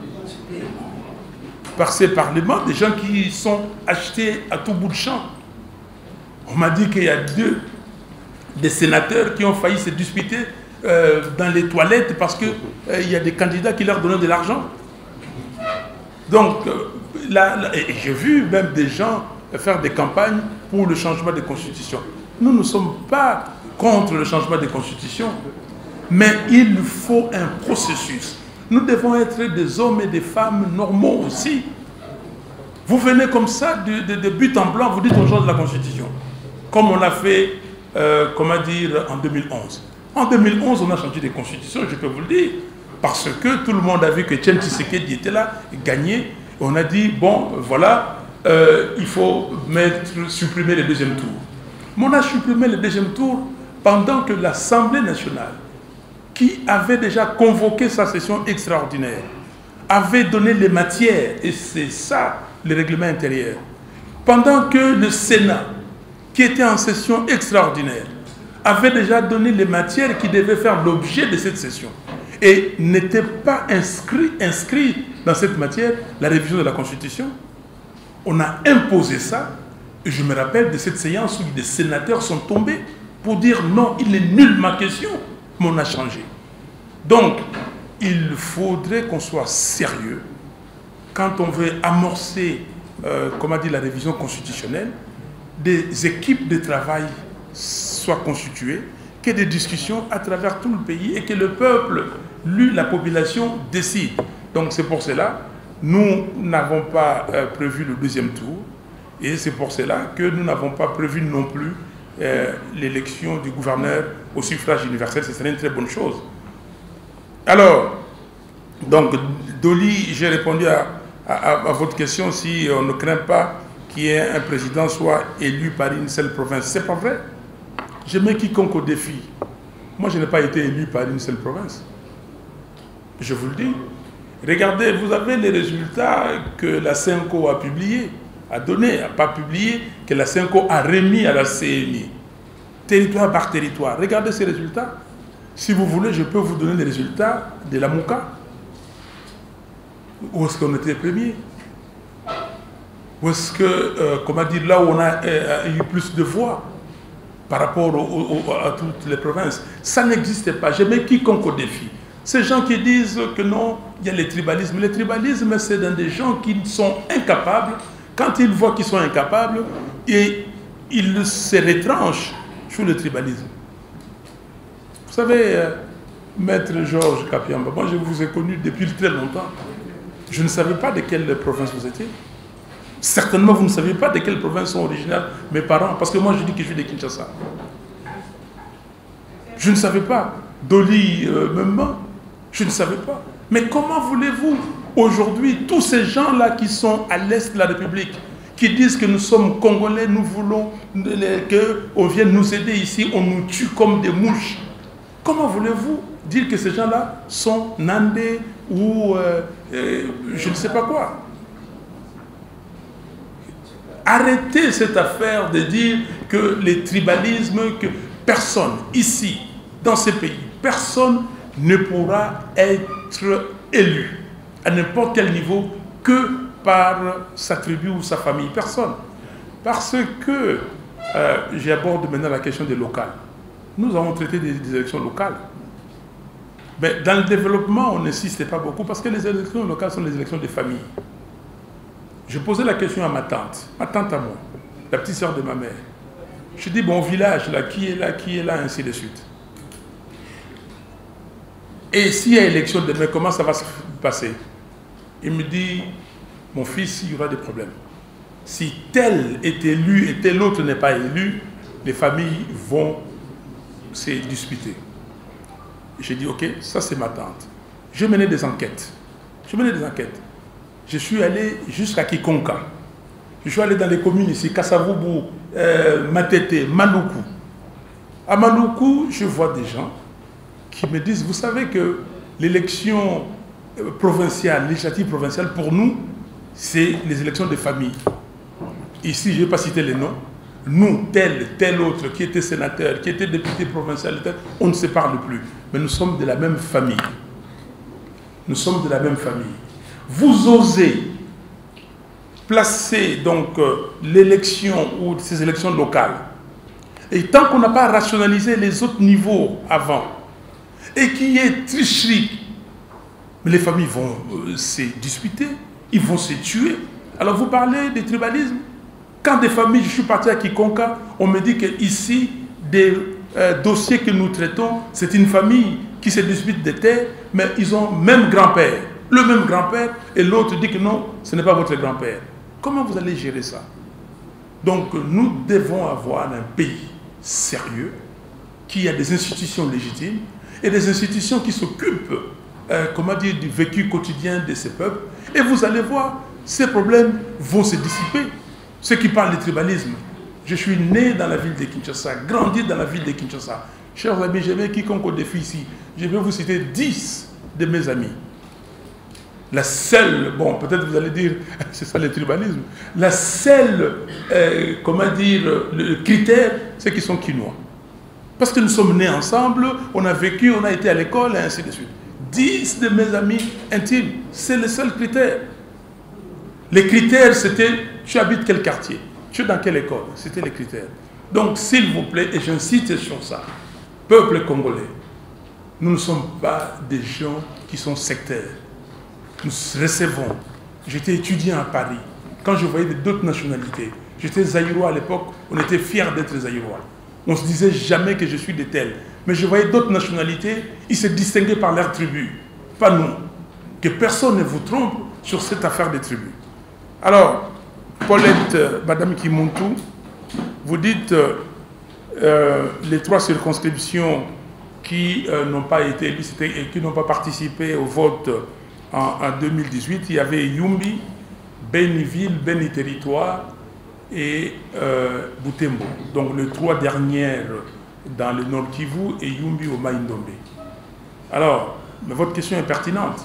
par ces parlements, des gens qui sont achetés à tout bout de champ. On m'a dit qu'il y a deux des sénateurs qui ont failli se disputer euh, dans les toilettes parce qu'il euh, y a des candidats qui leur donnaient de l'argent. Donc, euh, là, là, et j'ai vu même des gens faire des campagnes pour le changement de constitution. Nous ne sommes pas contre le changement de constitution, mais il faut un processus. Nous devons être des hommes et des femmes normaux aussi. Vous venez comme ça de, de, de but en blanc, vous dites aux gens de la Constitution, comme on l'a fait, euh, comment dire, en deux mille onze. En deux mille onze, on a changé de constitution, je peux vous le dire, parce que tout le monde a vu que Etienne Tshisekedi était là, gagné. On a dit, bon, voilà, euh, il faut mettre, supprimer le deuxième tour. Mais on a supprimé le deuxième tour pendant que l'Assemblée nationale, qui avait déjà convoqué sa session extraordinaire, avait donné les matières, et c'est ça le règlement intérieur, pendant que le Sénat, qui était en session extraordinaire, avait déjà donné les matières qui devaient faire l'objet de cette session, et n'était pas inscrit, inscrit dans cette matière la révision de la Constitution. On a imposé ça, et je me rappelle de cette séance où des sénateurs sont tombés pour dire non, il n'est nullement question, mais on a changé. Donc, il faudrait qu'on soit sérieux quand on veut amorcer, euh, comment dire, la révision constitutionnelle. Des équipes de travail soient constituées, qu'il y ait des discussions à travers tout le pays et que le peuple, lui, la population, décide. Donc c'est pour cela, nous n'avons pas euh, prévu le deuxième tour et c'est pour cela que nous n'avons pas prévu non plus euh, l'élection du gouverneur au suffrage universel. Ce serait une très bonne chose. Alors, donc, Dolly, j'ai répondu à, à, à votre question si on ne craint pas qu'il y ait un président soit élu par une seule province. C'est pas vrai. Je mets quiconque au défi. Moi, je n'ai pas été élu par une seule province. Je vous le dis. Regardez, vous avez les résultats que la CENCO a publiés, a donné, n'a pas publié, que la CENCO a remis à la C N I. Territoire par territoire. Regardez ces résultats. Si vous voulez, je peux vous donner les résultats de la Mouka. Où est-ce qu'on était premier? Où est-ce que, euh, comment dire, là où on a euh, eu plus de voix par rapport au, au, à toutes les provinces, ça n'existait pas. Je mets quiconque au défi. Ces gens qui disent que non, il y a le tribalisme. Le tribalisme, c'est dans des gens qui sont incapables. Quand ils voient qu'ils sont incapables, et ils se retranchent sur le tribalisme. Vous savez, euh, Maître Georges Kapiamba, moi je vous ai connu depuis très longtemps. Je ne savais pas de quelle province vous étiez. Certainement, vous ne savez pas de quelle province sont originaires mes parents, parce que moi je dis que je suis de Kinshasa. Je ne savais pas. Dolly, euh, même moi, je ne savais pas. Mais comment voulez-vous, aujourd'hui, tous ces gens-là qui sont à l'est de la République, qui disent que nous sommes Congolais, nous voulons qu'on vienne nous aider ici, on nous tue comme des mouches. Comment voulez-vous dire que ces gens-là sont Nandé ou euh, euh, je ne sais pas quoi? Arrêtez cette affaire de dire que les tribalismes, que personne ici, dans ces pays, personne ne pourra être élu à n'importe quel niveau que par sa tribu ou sa famille. Personne. Parce que, euh, j'aborde maintenant la question des locales. Nous avons traité des, des élections locales. Mais dans le développement, on n'insiste pas beaucoup parce que les élections locales sont les élections des familles. Je posais la question à ma tante, ma tante à moi, la petite sœur de ma mère. Je dis, bon, village, là, qui est là, qui est là, ainsi de suite. Et s'il y a élection demain, comment ça va se passer? Il me dit, mon fils, il y aura des problèmes. Si tel est élu et tel autre n'est pas élu, les familles vont se disputer. J'ai dit, ok, ça c'est ma tante. Je menais des enquêtes. Je menais des enquêtes. Je suis allé jusqu'à Kikonka. Je suis allé dans les communes ici, Kassavubu, euh, Matete, Maluku. À Maluku, je vois des gens qui me disent, vous savez que l'élection provinciale, législative provinciale, pour nous, c'est les élections de famille. Ici, je ne vais pas citer les noms. Nous, tel, tel autre, qui était sénateur, qui était député provincial, on ne se parle plus. Mais nous sommes de la même famille. Nous sommes de la même famille. Vous osez placer donc euh, l'élection ou ces élections locales. Et tant qu'on n'a pas rationalisé les autres niveaux avant, et qu'il y ait tricherie, les familles vont euh, se disputer, ils vont se tuer. Alors vous parlez de tribalisme. Quand des familles, je suis parti à Kikonka, on me dit qu'ici, des euh, dossiers que nous traitons, c'est une famille qui se dispute des terres, mais ils ont même grand-père. Le même grand-père, et l'autre dit que non, ce n'est pas votre grand-père. Comment vous allez gérer ça? Donc nous devons avoir un pays sérieux, qui a des institutions légitimes, et des institutions qui s'occupent, euh, comment dire, du vécu quotidien de ces peuples. Et vous allez voir, ces problèmes vont se dissiper. Ceux qui parlent de tribalisme, je suis né dans la ville de Kinshasa, grandi dans la ville de Kinshasa. Chers amis, je vais quiconque au défi ici, je vais vous citer dix de mes amis. La seule, bon, peut-être vous allez dire, c'est ça le tribalisme, la seule, euh, comment dire, le critère, c'est qu'ils sont quinois. Parce que nous sommes nés ensemble, on a vécu, on a été à l'école, et ainsi de suite. Dix de mes amis intimes, c'est le seul critère. Les critères, c'était, tu habites quel quartier? Tu es dans quelle école? C'était les critères. Donc, s'il vous plaît, et j'insiste sur ça, peuple congolais, nous ne sommes pas des gens qui sont sectaires. Nous recevons. J'étais étudiant à Paris. Quand je voyais d'autres nationalités, j'étais zaïrois à l'époque, on était fiers d'être zaïrois. On ne se disait jamais que je suis de tel. Mais je voyais d'autres nationalités, ils se distinguaient par leur tribu, pas nous. Que personne ne vous trompe sur cette affaire des tribus. Alors, Paulette, euh, Madame Kimuntu, vous dites euh, euh, les trois circonscriptions qui euh, n'ont pas été élues et qui n'ont pas participé au vote en, en deux mille dix-huit. Il y avait Yumbi, Béniville, Béni Territoire et euh, Butembo. Donc les trois dernières dans le Nord Kivu et Yumbi au Maïndombe. Alors, mais votre question est pertinente.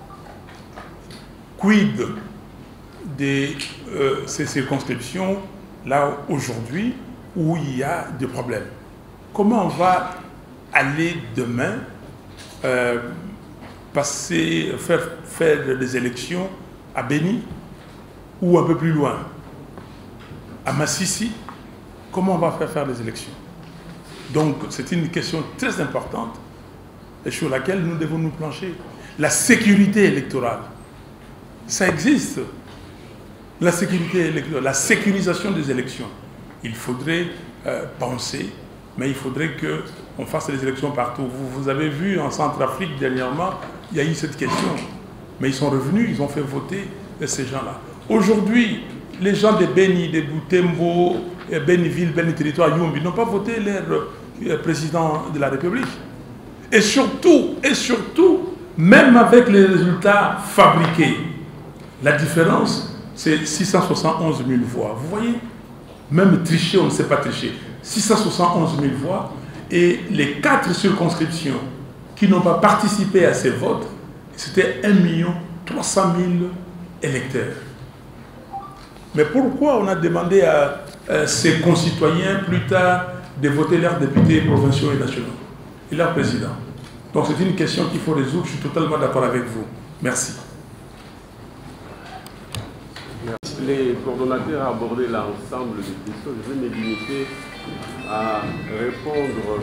Quid de euh, ces circonscriptions là aujourd'hui où il y a des problèmes? Comment on va aller demain euh, passer, faire, faire des élections à Béni ou un peu plus loin, à Massissi? Comment on va faire faire des élections? Donc c'est une question très importante et sur laquelle nous devons nous plancher. La sécurité électorale, ça existe. La sécurité électorale, la sécurisation des élections. Il faudrait euh, penser, mais il faudrait qu'on fasse les élections partout. Vous, vous avez vu en Centrafrique dernièrement, il y a eu cette question. Mais ils sont revenus, ils ont fait voter ces gens-là. Aujourd'hui, les gens de Béni, de Butembo, Béniville, Béni Territoire, Yumbi n'ont pas voté leur euh, président de la République. Et surtout, et surtout, même avec les résultats fabriqués, la différence, c'est six cent soixante-onze mille voix. Vous voyez? Même tricher, on ne sait pas tricher. six cent soixante-onze mille voix et les quatre circonscriptions qui n'ont pas participé à ces votes, c'était un million trois cent mille électeurs. Mais pourquoi on a demandé à, à ses concitoyens plus tard de voter leurs députés provinciaux et nationaux et leur président? Donc c'est une question qu'il faut résoudre. Je suis totalement d'accord avec vous. Merci. Les coordonnateurs ont abordé l'ensemble des questions. Je vais me limiter à répondre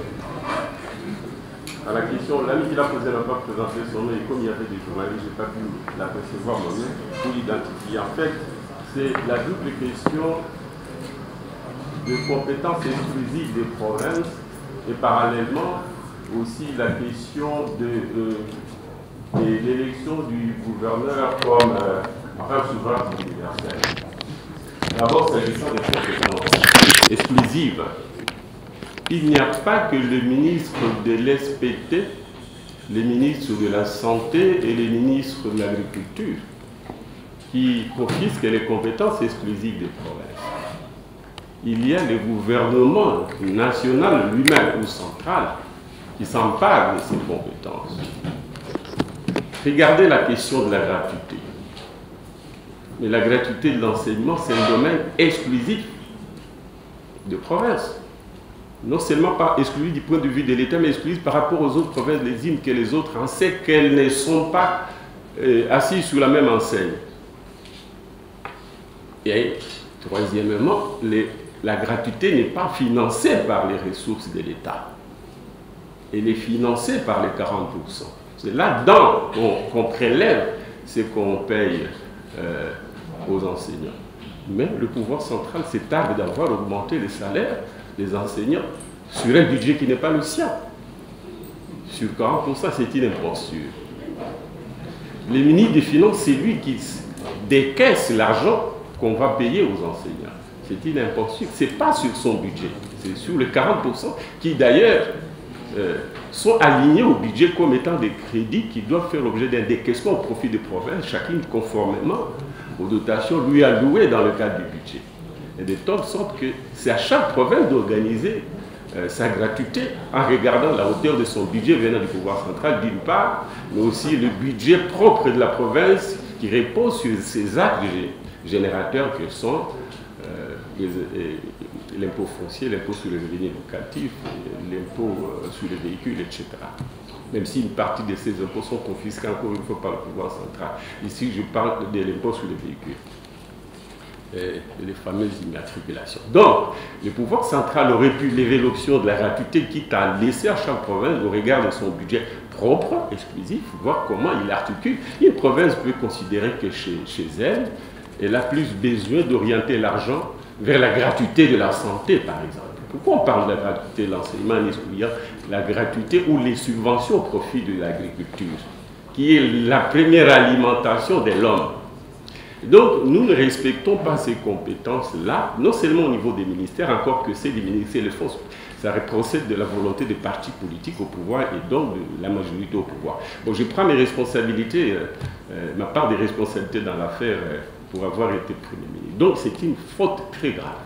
à la question. L'ami qui l'a posé n'a pas présenté son nom et comme il y avait des journalistes, je n'ai pas pu l'apercevoir moi-même pour l'identifier. En fait, c'est la double question de compétences exclusives des provinces et parallèlement aussi la question de, euh, de l'élection du gouverneur comme euh, enfin souverain universel. D'abord, s'agissant des compétences exclusives, il n'y a pas que le ministre de l'S P T, les ministres de la Santé et les ministres de l'Agriculture qui confisquent les compétences exclusives des provinces. Il y a le gouvernement national lui-même ou central qui s'empare de ces compétences. Regardez la question de la gratuité. Mais la gratuité de l'enseignement, c'est un domaine exclusif de province. Non seulement pas exclusif du point de vue de l'État, mais exclusif par rapport aux autres provinces, les unes que les autres, on sait qu'elles ne sont pas euh, assises sous la même enseigne. Et troisièmement, les, la gratuité n'est pas financée par les ressources de l'État. Elle est financée par les quarante pour cent. C'est là-dedans qu'on qu'on prélève ce qu'on paye euh, aux enseignants. Mais le pouvoir central s'est targué d'avoir augmenté les salaires des enseignants sur un budget qui n'est pas le sien. Sur quarante pour cent, c'est une imposture. Le ministre des Finances, c'est lui qui décaisse l'argent qu'on va payer aux enseignants. C'est une imposture. Ce n'est pas sur son budget, c'est sur les quarante pour cent qui d'ailleurs euh, sont alignés au budget comme étant des crédits qui doivent faire l'objet d'un décaissement au profit des provinces, chacune conformément aux dotations lui allouées dans le cadre du budget. Et de telle sorte que c'est à chaque province d'organiser euh, sa gratuité en regardant la hauteur de son budget venant du pouvoir central d'une part, mais aussi le budget propre de la province qui repose sur ces actes générateurs que sont euh, l'impôt foncier, l'impôt sur les revenus locatifs, l'impôt euh, sur les véhicules, et cetera. Même si une partie de ces impôts sont confisqués encore une fois par le pouvoir central. Ici, je parle de l'impôt sur les véhicules. Et les fameuses immatriculations. Donc, le pouvoir central aurait pu lever l'option de la gratuité, quitte à laisser à chaque province, au regard de son budget propre, exclusif, voir comment il articule. Une province peut considérer que chez, chez elle, elle a plus besoin d'orienter l'argent vers la gratuité de la santé, par exemple. Pourquoi on parle de la gratuité de l'enseignement en excluant la gratuité ou les subventions au profit de l'agriculture, qui est la première alimentation de l'homme? Donc, nous ne respectons pas ces compétences-là, non seulement au niveau des ministères, encore que c'est des ministères, le font, ça procède de la volonté des partis politiques au pouvoir et donc de la majorité au pouvoir. Bon, je prends mes responsabilités, euh, euh, ma part des responsabilités dans l'affaire euh, pour avoir été Premier ministre. Donc, c'est une faute très grave.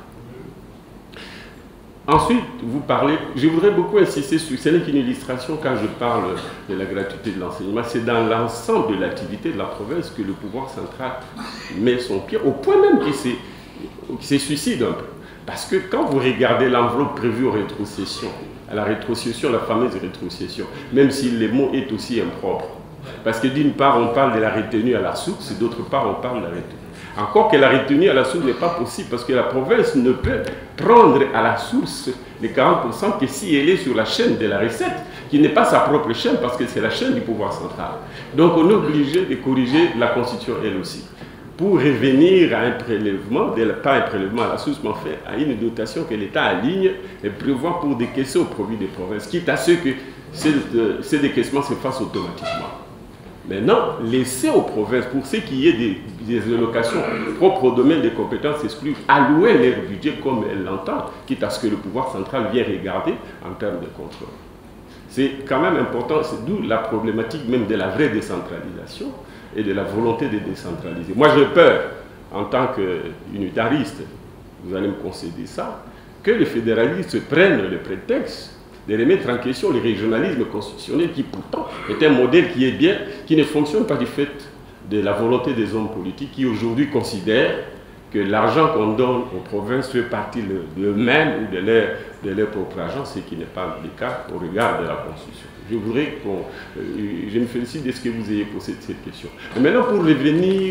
Ensuite, vous parlez, je voudrais beaucoup insister sur, ce n'est qu'une illustration quand je parle de la gratuité de l'enseignement, c'est dans l'ensemble de l'activité de la province que le pouvoir central met son pied, au point même qu'il se, se suicide un peu. Parce que quand vous regardez l'enveloppe prévue aux rétrocessions, à la rétrocession, la fameuse rétrocession, même si le mot est aussi impropre, parce que d'une part on parle de la retenue à la source, et d'autre part on parle de la retenue. Encore que la retenue à la source n'est pas possible parce que la province ne peut prendre à la source les quarante pour cent que si elle est sur la chaîne de la recette, qui n'est pas sa propre chaîne parce que c'est la chaîne du pouvoir central. Donc on est obligé de corriger la Constitution elle aussi, pour revenir à un prélèvement, pas un prélèvement à la source, mais en fait à une dotation que l'État aligne et prévoit pour décaisser au profit des provinces, quitte à ce que ces décaissements se fassent automatiquement. Maintenant, laisser aux provinces, pour ce qui est des, des allocations propres au domaine des compétences exclues, allouer leur budget comme elles l'entendent, quitte à ce que le pouvoir central vienne regarder en termes de contrôle. C'est quand même important, c'est d'où la problématique même de la vraie décentralisation et de la volonté de décentraliser. Moi, j'ai peur, en tant qu'unitariste, vous allez me concéder ça, que les fédéralistes prennent le prétexte de remettre en question le régionalisme constitutionnel qui pourtant est un modèle qui est bien, qui ne fonctionne pas du fait de la volonté des hommes politiques qui aujourd'hui considèrent que l'argent qu'on donne aux provinces fait partie d'eux-mêmes ou de leur, de leur propre argent, ce qui n'est pas le cas au regard de la Constitution. Je voudrais qu'on... Euh, je me félicite de ce que vous ayez posé cette question. Et maintenant, pour revenir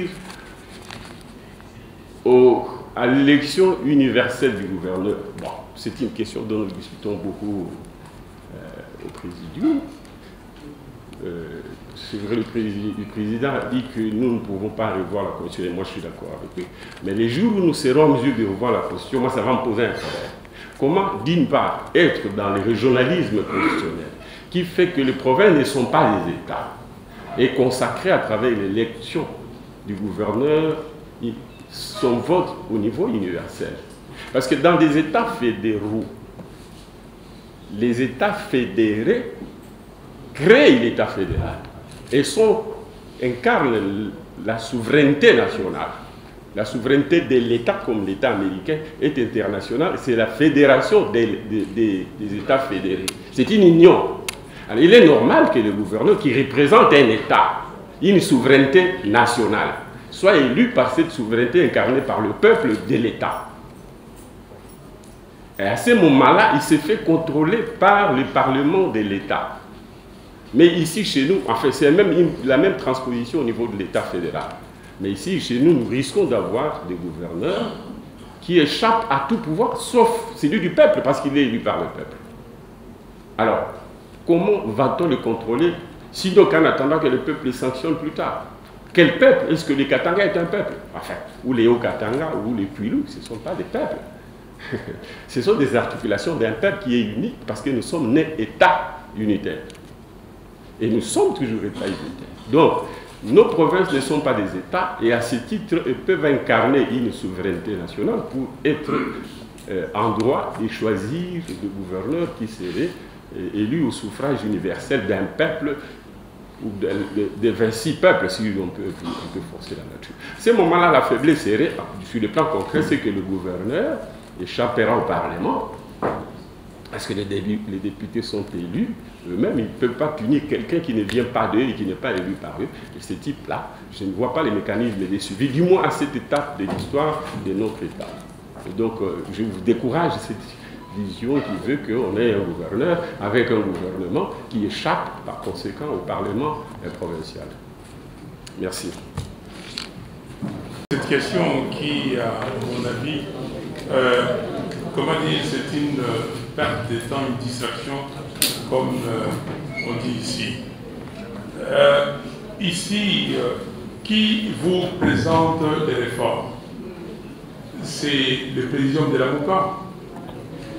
au, à l'élection universelle du gouverneur, bon, c'est une question dont nous discutons beaucoup au présidium. Euh, c'est vrai, le, président, le président a dit que nous ne pouvons pas revoir la Constitution, et moi je suis d'accord avec lui. Mais les jours où nous serons en mesure de revoir la Constitution, moi ça va me poser un problème. Comment, d'une part, être dans le régionalisme constitutionnel, qui fait que les provinces ne sont pas des États, et consacrer à travers l'élection du gouverneur son vote au niveau universel. Parce que dans des États fédéraux, les États fédérés créent l'État fédéral et sont, incarnent la souveraineté nationale. La souveraineté de l'État, comme l'État américain, est internationale. C'est la fédération des, des, des, des États fédérés. C'est une union. Alors, il est normal que le gouverneur qui représente un État, une souveraineté nationale, soit élu par cette souveraineté incarnée par le peuple de l'État. Et à ce moment-là, il se fait contrôler par le Parlement de l'État. Mais ici, chez nous, en fait, c'est même une, la même transposition au niveau de l'État fédéral. Mais ici, chez nous, nous risquons d'avoir des gouverneurs qui échappent à tout pouvoir, sauf celui du peuple, parce qu'il est élu par le peuple. Alors, comment va-t-on le contrôler, sinon qu'en attendant que le peuple les sanctionne plus tard? Quel peuple? Est-ce que les Katanga est un peuple? Enfin, ou les Haut-Katanga, ou les Kwilu, ce ne sont pas des peuples. Ce sont des articulations d'un peuple qui est unique parce que nous sommes nés État unitaire. Et nous sommes toujours État unitaire. Donc, nos provinces ne sont pas des États et à ce titre, elles peuvent incarner une souveraineté nationale pour être euh, en droit de choisir le gouverneur qui serait euh, élu au suffrage universel d'un peuple ou de, de, de vingt-six peuples, si on peut, on peut forcer la nature. À ce moment-là, la faiblesse serait, sur le plan concret, c'est que le gouverneur échappera au Parlement, parce que les, les députés sont élus, eux-mêmes, ils ne peuvent pas punir quelqu'un qui ne vient pas d'eux et qui n'est pas élu par eux. Et ce type-là, je ne vois pas les mécanismes de suivi, du moins à cette étape de l'histoire de notre État. Et donc, euh, je vous décourage cette vision qui veut qu'on ait un gouverneur avec un gouvernement qui échappe par conséquent au Parlement provincial. Merci. Cette question qui, à mon avis, Euh, comment dire, c'est une euh, perte de temps, une distraction, comme euh, on dit ici. Euh, ici, euh, qui vous présente les réformes? C'est le président de la M O P A.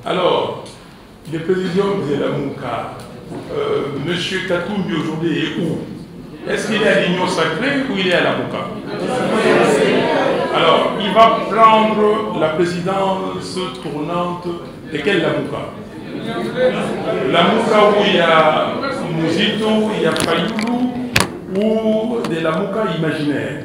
Alors, le président de la Mouka, euh, M. Katumbi aujourd'hui est où? Est-ce qu'il est à l'Union Sacrée ou il est à la Mouka? Alors, il va prendre la présidence tournante de quelle la Mouka? La Mouka où il y a Mouzito, il y a Fayoulou, ou de la Mouka imaginaire?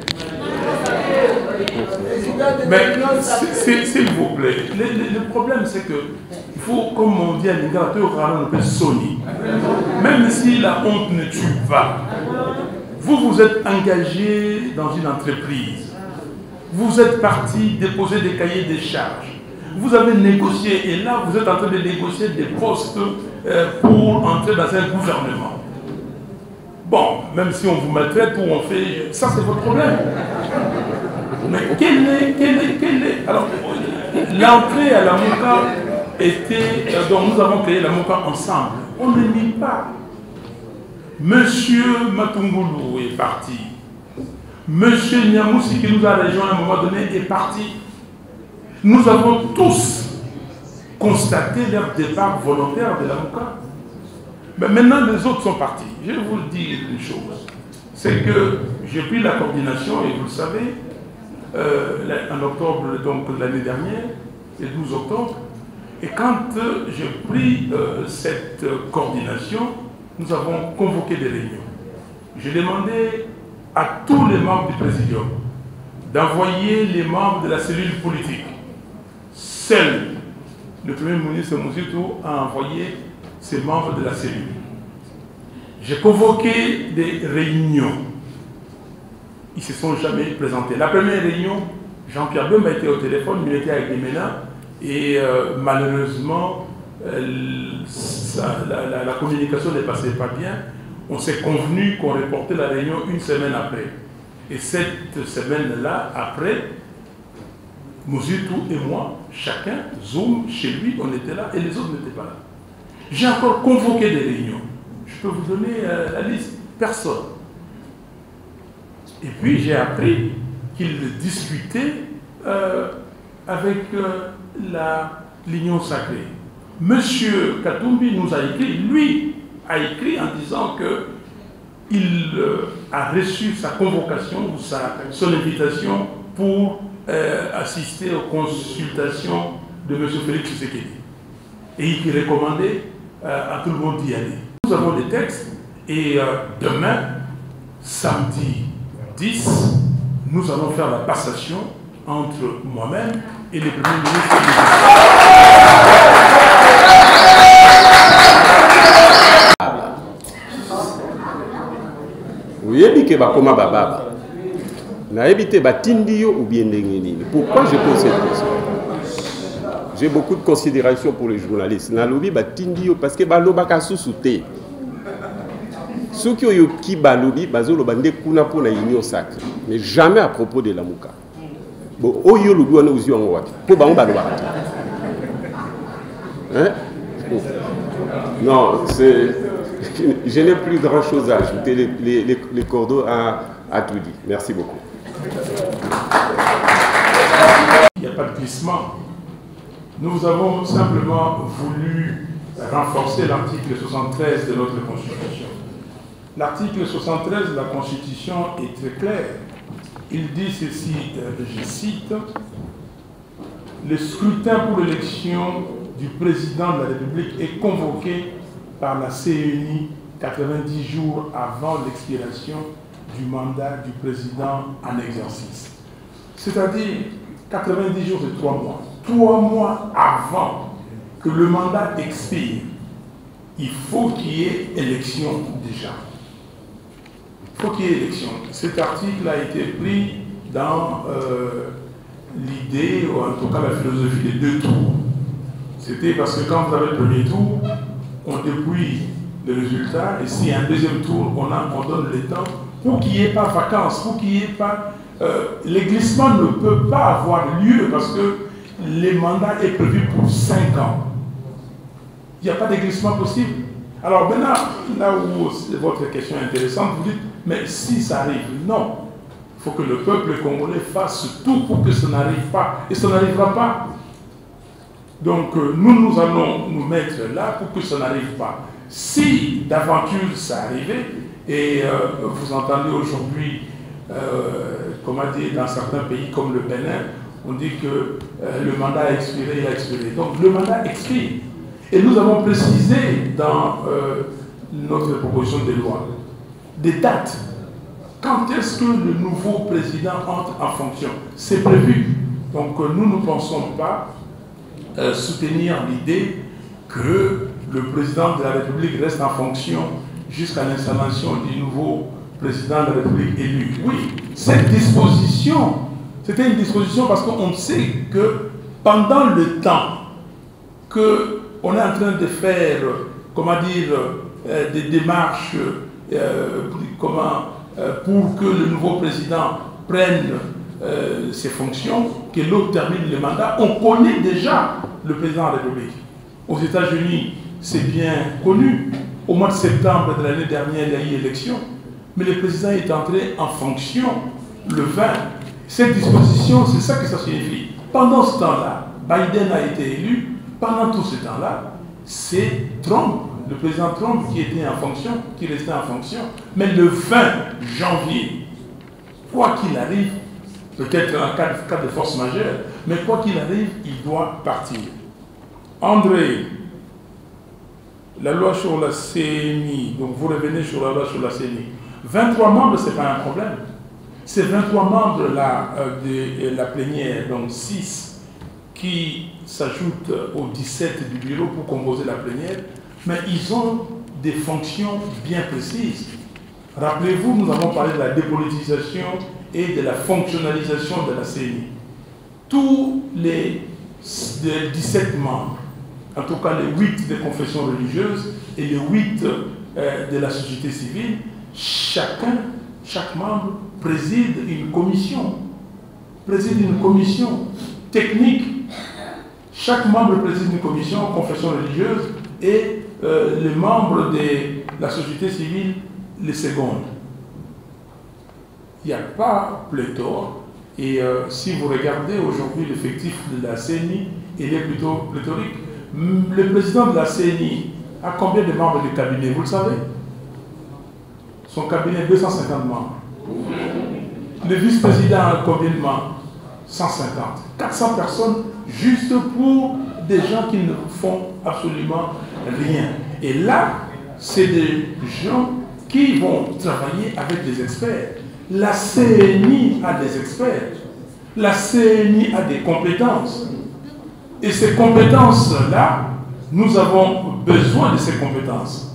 Mais s'il vous plaît, le, le, le problème c'est que il faut, comme on dit à l'ingénieur, on peut sonner. Même si la honte ne tue pas, vous vous êtes engagé dans une entreprise, vous êtes parti déposer des cahiers des charges, vous avez négocié et là vous êtes en train de négocier des postes euh, pour entrer dans un gouvernement. Bon, même si on vous maltraite ou on fait... Ça, c'est votre problème. Mais quel est... Quel est, quel est alors, l'entrée à la Mouka était... Donc, nous avons créé la Mouka ensemble. On ne nie pas. Monsieur Matungulu est parti. Monsieur Niamoussi, qui nous a rejoint à un moment donné, est parti. Nous avons tous constaté leur départ volontaire de la Mouka. Mais maintenant, les autres sont partis. Je vais vous dire une chose. C'est que j'ai pris la coordination, et vous le savez, euh, en octobre donc l'année dernière, le douze octobre. Et quand euh, j'ai pris euh, cette euh, coordination, nous avons convoqué des réunions. J'ai demandé à tous les membres du Présidium d'envoyer les membres de la cellule politique. Seul le Premier ministre Mouzito a envoyé ses membres de la cellule. J'ai convoqué des réunions. Ils ne se sont jamais présentés. La première réunion, Jean-Pierre Bemba était au téléphone, il était avec les ménas, et euh, malheureusement, euh, ça, la, la, la communication ne passait pas bien. On s'est convenu qu'on reportait la réunion une semaine après. Et cette semaine-là, après, Mouzito et moi, chacun, Zoom, chez lui, on était là, et les autres n'étaient pas là. J'ai encore convoqué des réunions. Je peux vous donner euh, la liste. Personne. Et puis j'ai appris qu'il discutait euh, avec euh, l'Union Sacrée. Monsieur Katumbi nous a écrit, lui a écrit en disant qu'il euh, a reçu sa convocation ou sa, son invitation pour euh, assister aux consultations de M. Félix Tshisekedi. Et il recommandait euh, à tout le monde d'y aller. Nous avons des textes et euh, demain, samedi dix, nous allons faire la passation entre moi-même et le Premier ministre. Oui, que bakoma bababa. Na évité batindio ou bien ndengeni. Pourquoi je pose cette question? J'ai beaucoup de considération pour les journalistes. Na lobi batindio parce que balobaka susute. Ceux qui ont qui balobi bazolo bande kuna pour la union sacrée, mais jamais à propos de la Mouka. Bon, oyo lobi on ozi on wati. Pour bango balobaka. Hein? Non, c'est je n'ai plus grand chose à ajouter. Les, les, les, les cordeaux à, à tout dit. Merci beaucoup. Il n'y a pas de glissement. Nous avons simplement voulu renforcer l'article soixante-treize de notre Constitution. L'article soixante-treize de la Constitution est très clair. Il dit ceci, je cite, « Le scrutin pour l'élection du président de la République est convoqué par la C E N I quatre-vingt-dix jours avant l'expiration du mandat du président en exercice. » C'est-à-dire, quatre-vingt-dix jours, c'est trois mois. Trois mois avant que le mandat expire, il faut qu'il y ait élection déjà. Il faut qu'il y ait élection. Cet article a été pris dans euh, l'idée, ou en tout cas la philosophie des deux tours. C'était parce que quand vous avez le premier tour, on dépouille le résultat, et s'il y a un deuxième tour, on, a, on donne le temps pour qu'il n'y ait pas vacances, pour qu'il n'y ait pas... Euh, les glissements ne peuvent pas avoir lieu parce que le mandat est prévu pour cinq ans. Il n'y a pas de glissement possible. Alors maintenant, là où votre question est intéressante, vous dites, mais si ça arrive, non. Il faut que le peuple congolais fasse tout pour que ça n'arrive pas. Et ça n'arrivera pas. Donc euh, nous, nous allons nous mettre là pour que ça n'arrive pas. Si d'aventure ça arrivait, et euh, vous entendez aujourd'hui, euh, comment dire, dans certains pays comme le Bénin, on dit que euh, le mandat a expiré, il a expiré. Donc le mandat expire. Et nous avons précisé dans euh, notre proposition de loi des dates. Quand est-ce que le nouveau président entre en fonction? C'est prévu. Donc euh, nous ne pensons pas euh, soutenir l'idée que le président de la République reste en fonction jusqu'à l'installation du nouveau président de la République élu. Oui, cette disposition, c'était une disposition parce qu'on sait que pendant le temps qu'on est en train de faire, comment dire, euh, des démarches euh, comment, euh, pour que le nouveau président prenne euh, ses fonctions, que l'autre termine le mandat, on connaît déjà le président de la République. Aux États-Unis, c'est bien connu. Au mois de septembre de l'année dernière, il y a eu élection, mais le président est entré en fonction le vingt. Cette disposition, c'est ça que ça signifie. Pendant ce temps-là, Biden a été élu. Pendant tout ce temps-là, c'est Trump, le président Trump, qui était en fonction, qui restait en fonction. Mais le vingt janvier, quoi qu'il arrive, peut-être en cas de, cas de force majeure, mais quoi qu'il arrive, il doit partir. André, la loi sur la C N I, donc vous revenez sur la loi sur la C N I. vingt-trois membres, ce n'est pas un problème. Ces vingt-trois membres là, euh, de la plénière, donc six, qui s'ajoutent aux dix-sept du bureau pour composer la plénière, mais ils ont des fonctions bien précises. Rappelez-vous, nous avons parlé de la dépolitisation et de la fonctionnalisation de la C N I. Tous les dix-sept membres, en tout cas les huit des confessions religieuses et les huit euh, de la société civile, chacun, chaque membre préside une commission, préside une commission technique. Chaque membre préside une commission, confession religieuse, et euh, les membres de la société civile les secondent. Il n'y a pas pléthore, et euh, si vous regardez aujourd'hui l'effectif de la C N I, il est plutôt pléthorique. Le président de la C N I a combien de membres du cabinet, vous le savez? Son cabinet, deux cent cinquante membres. Le vice-président a combien de membres? cent cinquante. quatre cents personnes juste pour des gens qui ne font absolument rien. Et là, c'est des gens qui vont travailler avec des experts. La C N I a des experts. La C N I a des compétences. Et ces compétences-là, nous avons besoin de ces compétences.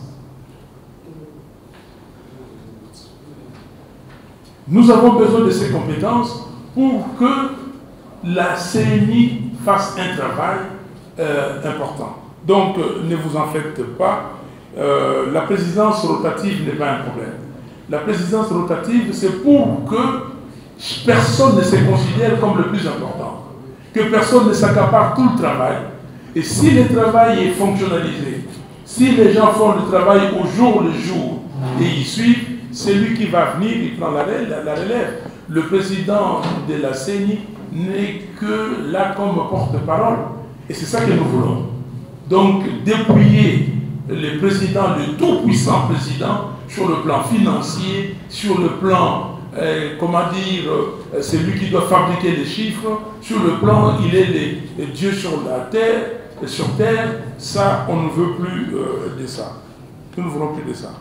Nous avons besoin de ces compétences pour que la C N I fasse un travail euh, important. Donc, euh, ne vous en faites pas. Euh, la présidence rotative n'est pas un problème. La présidence rotative, c'est pour que personne ne se considère comme le plus important. Que personne ne s'accapare tout le travail. Et si le travail est fonctionnalisé, si les gens font le travail au jour le jour et y suivent, c'est lui qui va venir, il prend la relève. Le président de la C N I n'est que là comme porte-parole. Et c'est ça que nous voulons. Donc, dépouiller le président, le tout-puissant président, sur le plan financier, sur le plan, euh, comment dire, euh, c'est lui qui doit fabriquer les chiffres, sur le plan, il est les, les dieux sur la terre, sur terre, ça, on ne veut plus euh, de ça. Nous ne voulons plus de ça.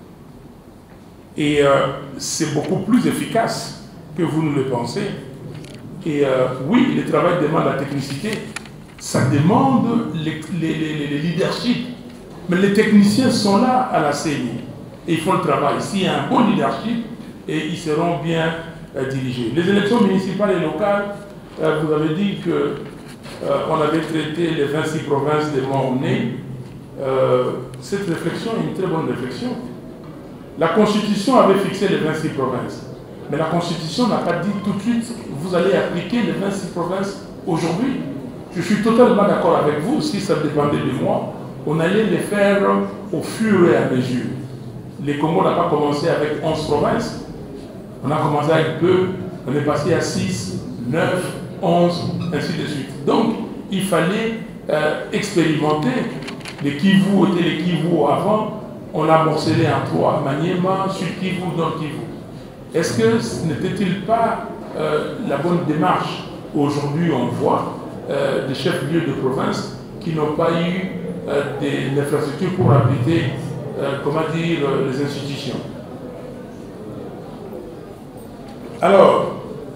Et euh, c'est beaucoup plus efficace que vous ne le pensez. Et euh, oui, le travail demande la technicité, ça demande les, les, les, les leaderships. Mais les techniciens sont là à la C N I et ils font le travail. S'il y a un bon leadership, et ils seront bien euh, dirigés. Les élections municipales et locales, euh, vous avez dit qu'on euh, avait traité les vingt-six provinces de Montney. Euh, cette réflexion est une très bonne réflexion. La Constitution avait fixé les vingt-six provinces. Mais la Constitution n'a pas dit tout de suite, vous allez appliquer les vingt-six provinces aujourd'hui. Je suis totalement d'accord avec vous, si ça dépendait de moi, on allait les faire au fur et à mesure. Les Congo n'a pas commencé avec onze provinces. On a commencé avec deux, on est passé à six, neuf, onze, ainsi de suite. Donc, il fallait euh, expérimenté. Les Kivu étaient les Kivu avant, on a morcelé en trois, Maniema, Sud Kivu, Nord Kivu. Est-ce que ce n'était-il pas euh, la bonne démarche? Aujourd'hui, on voit euh, des chefs-lieux de province qui n'ont pas eu euh, des infrastructures pour abriter, euh, comment dire, euh, les institutions. Alors,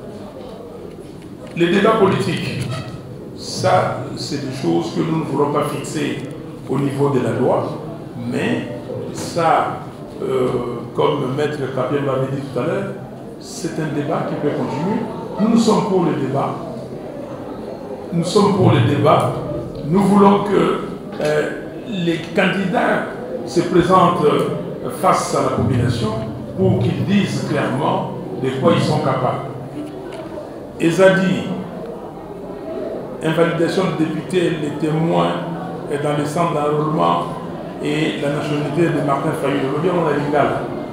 les débats politiques, ça, c'est des choses que nous ne voulons pas fixer au niveau de la loi, mais ça, euh, comme Maître Kabien l'avait dit tout à l'heure, c'est un débat qui peut continuer. Nous, nous sommes pour le débat. Nous sommes pour le débat. Nous voulons que euh, les candidats se présentent euh, face à la population pour qu'ils disent clairement de quoi ils sont capables. Ezadi, invalidation de députés, les témoins dans les centres d'enrôlement et la nationalité de Martin Fayulu. Le bien, on a l'égal.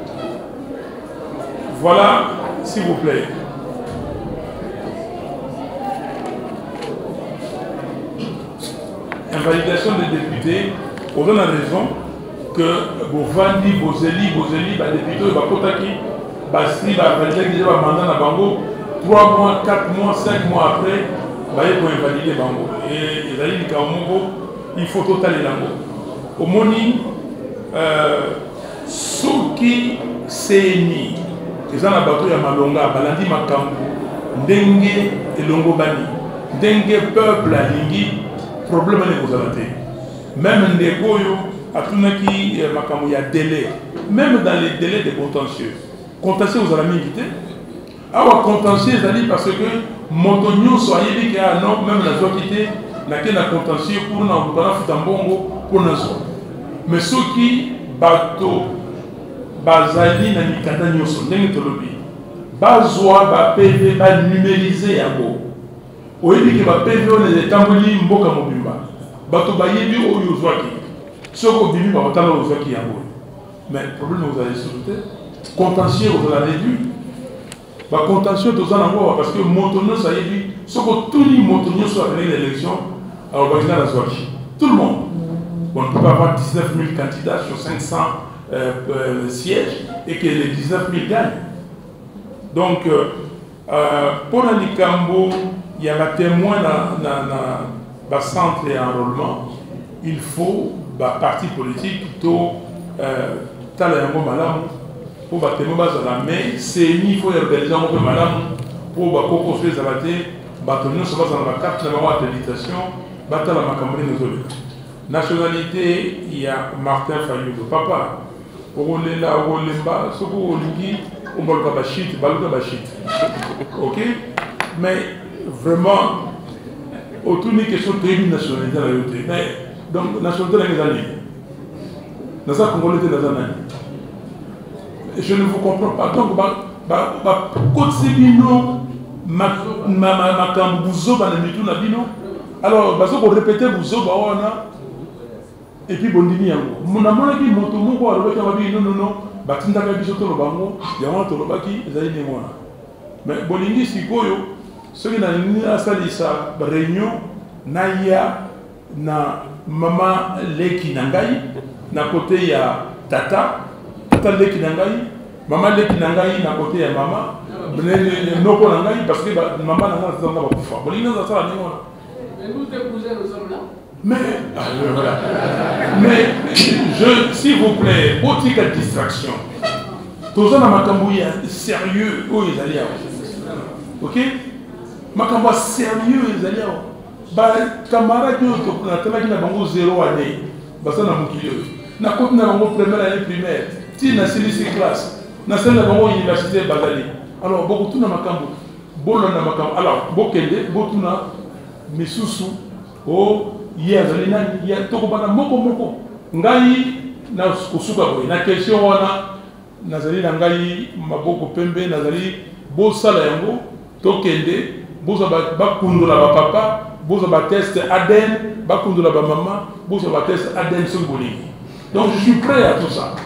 Voilà, s'il vous plaît. Invalidation des députés, on donne la raison que vos Vandi, vos élis, vos élis, les députés, vos Kotaki, Basti, valider déjà le mandat à Bango, trois mois, quatre mois, cinq mois après, ils vont invalider Bango. Et ils allaient dire il faut totaler Bango. Au Moni, ceux qui s'énient, ils ont un bateau à Malonga, Balandi Makambu, Ndenge et Longobani, Ndenge peuple à Lingi, problème n'est pas à même Ndegoyo, à tout le qui il y a délai, même dans les délais de contentieux. Contentieux, vous allez m'inviter. Alors, contentieux, c'est parce que Montonio soit dit qu'il y a non, même la joie quittée, n'a qu'un contentieux pour nous, pour nous, pour nous. Mais ceux qui bateau, Bazali, n'a ni kata nyoso, n'est pas le pays. Bazoa, ba P V, ba numériser à beau. Au lieu que ba P V, on est tamboli, mboka mobimba. Bato ba yebi o yozwaki. Ceux qui bimi ba otala yozwaki yango. Mais le problème vous allez sauter. Contentieux vous allez réduire. Ba contentieux tous en avoir parce que Montonio ça y dit. Ceux qui tout ni Montonio soit avec l'élection, alors ba la zwaki. Tout le monde. On ne peut pas avoir dix-neuf mille candidats sur cinq cents euh, euh, sièges et que les dix-neuf mille gagnent. Donc, euh, pour l'Anikambo, il y a un témoin dans le centre d'enrôlement. Il faut un parti politique plutôt Talayango Malamu pour le témoin de mais c'est il faut organiser un peu Malamu pour construire les abattés, bâtonner sur la carte de l'habilitation, battre la Macambrine de nationalité, il y a Martin Fayulu, papa. Ogolela, Ogolemba, Soko Olingi, Ombolka Bachit, Baluka Bachit. Ok? Mais vraiment, autour d'une question de nationalité à la réalité. Mais donc, nationalité dans les années. Dans sa congolais dans les années. Je ne vous comprends pas. Donc, quand c'est bino, ma cambouzo, ma nemitou na bino. Alors, parce qu'on répétait bouzo, bah on a. Et puis bondini yango mona mona ki moto moko alobaki mabi non non non batindaka biso to lobango yango to lobaki ezali ne mona mais bolingi sikoyo soki na nini asalisa réunion na ya na mama leki na ngai na côté ya tata tata leki na ngai mama leki na ngai na côté ya mama noko na ngai parce que mama na ngai zanga bakufa bolingi na sala ne mona mais nous tes nous sommes là. Mais, euh, voilà. Mais, je, s'il vous plaît, autre distraction. Tous les gens sérieux, où ils allaient. Ok? Makamba sérieux, ils allaient. Bah, camarade, on a tellement de zéro année. Bah, ça n'a pas de na côté na bango première année primaire. Si na série classe, na celle de bango université Bagali. Alors, beaucoup tout na makambo. Bolo na makambo. Alors, bokende, botuna, misusu, oh. Hier, il y a tout le monde ngai na kusuka boy na question wana nazali na ngai maboko pembe nazali bo sala yango tokende boza ba kundula ba papa boza ba test A D N ba kundula ba maman boza ba test A D N symbolique. Donc je suis prêt à tout ça.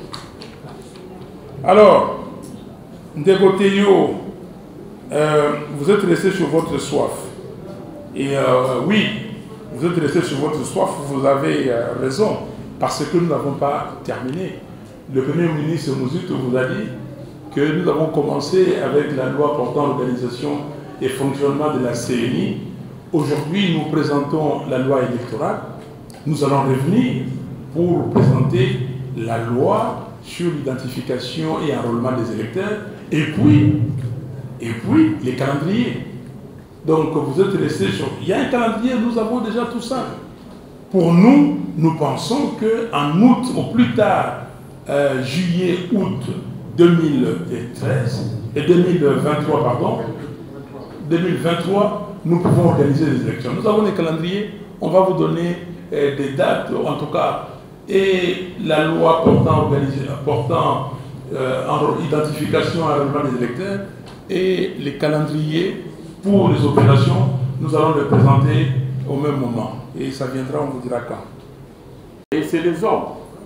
Alors Ndegoteyo, euh, vous êtes resté sur votre soif et euh, oui. vous êtes resté sur votre soif, vous avez raison, parce que nous n'avons pas terminé. Le Premier ministre Mouzut vous a dit que nous avons commencé avec la loi portant l'organisation et fonctionnement de la C N I. Aujourd'hui, nous présentons la loi électorale. Nous allons revenir pour présenter la loi sur l'identification et enrôlement des électeurs, et puis, et puis les calendriers. Donc vous êtes resté sur... Il y a un calendrier, nous avons déjà tout ça. Pour nous, nous pensons qu'en août, au plus tard, euh, juillet, août deux mille treize, et deux mille vingt-trois, pardon, deux mille vingt-trois, nous pouvons organiser les élections. Nous avons des calendriers, on va vous donner euh, des dates, en tout cas, et la loi portant, portant euh, en identification et enrôlement des électeurs, et les calendriers pour les opérations, nous allons les présenter au même moment. Et ça viendra, on vous dira quand. Et c'est les hommes.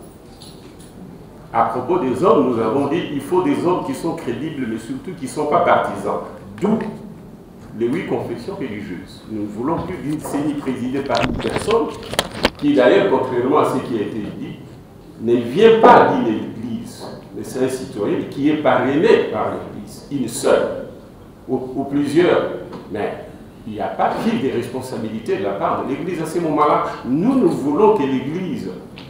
À propos des hommes, nous avons dit qu'il faut des hommes qui sont crédibles, mais surtout qui ne sont pas partisans. D'où les huit confessions religieuses. Nous ne voulons plus d'une C N I présidée par une personne qui, d'ailleurs, contrairement à ce qui a été dit, ne vient pas d'une église, mais c'est un citoyen qui est parrainé par l'église, une seule, ou, ou plusieurs. Mais il n'y a pas pris de responsabilité de la part de l'église à ce moment-là. Nous, nous voulons que l'église,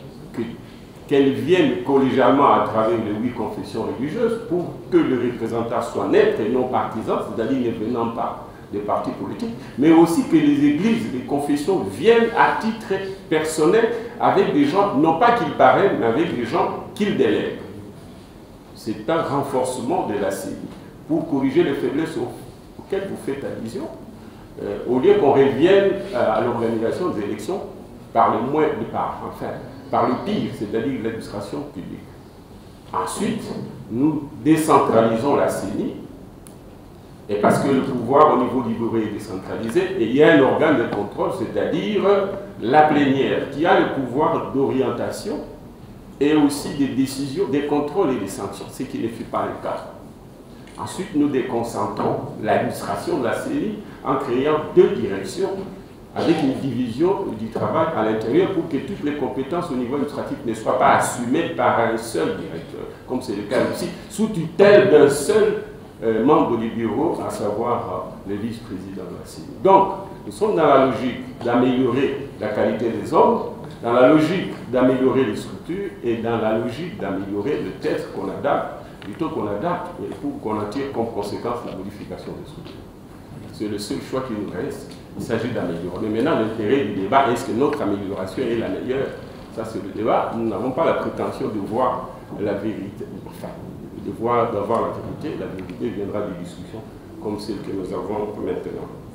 qu'elle vienne collégialement à travers les huit confessions religieuses pour que le représentant soit neutre et non partisan, c'est-à-dire ne venant pas des partis politiques, mais aussi que les églises, les confessions viennent à titre personnel avec des gens, non pas qu'ils parrainent, mais avec des gens qu'ils délèguent. C'est un renforcement de la C N I pour corriger les faiblesses auxquelles vous faites allusion, euh, au lieu qu'on revienne à l'organisation des élections par le moins de part, enfin, par le pire, c'est-à-dire l'administration publique. Ensuite, nous décentralisons la C N I, et parce que le pouvoir au niveau libéré est décentralisé, et il y a un organe de contrôle, c'est-à-dire la plénière, qui a le pouvoir d'orientation et aussi des décisions, des contrôles et des sanctions, ce qui ne fut pas le cas. Ensuite, nous déconcentrons l'administration de la C N I en créant deux directions avec une division du travail à l'intérieur pour que toutes les compétences au niveau administratif ne soient pas assumées par un seul directeur, comme c'est le cas ici, sous tutelle d'un seul euh, membre du bureau, à savoir euh, le vice-président de la C N I. Donc, nous sommes dans la logique d'améliorer la qualité des hommes, dans la logique d'améliorer les structures et dans la logique d'améliorer le texte qu'on adapte, plutôt qu'on adapte, pour qu'on en tire comme conséquence la modification des structures. C'est le seul choix qui nous reste. Il s'agit d'améliorer. Mais maintenant, l'intérêt du débat, est-ce que notre amélioration est la meilleure? Ça, c'est le débat. Nous n'avons pas la prétention de voir la vérité, enfin, de voir, d'avoir la vérité. La vérité viendra des discussions comme celle que nous avons maintenant.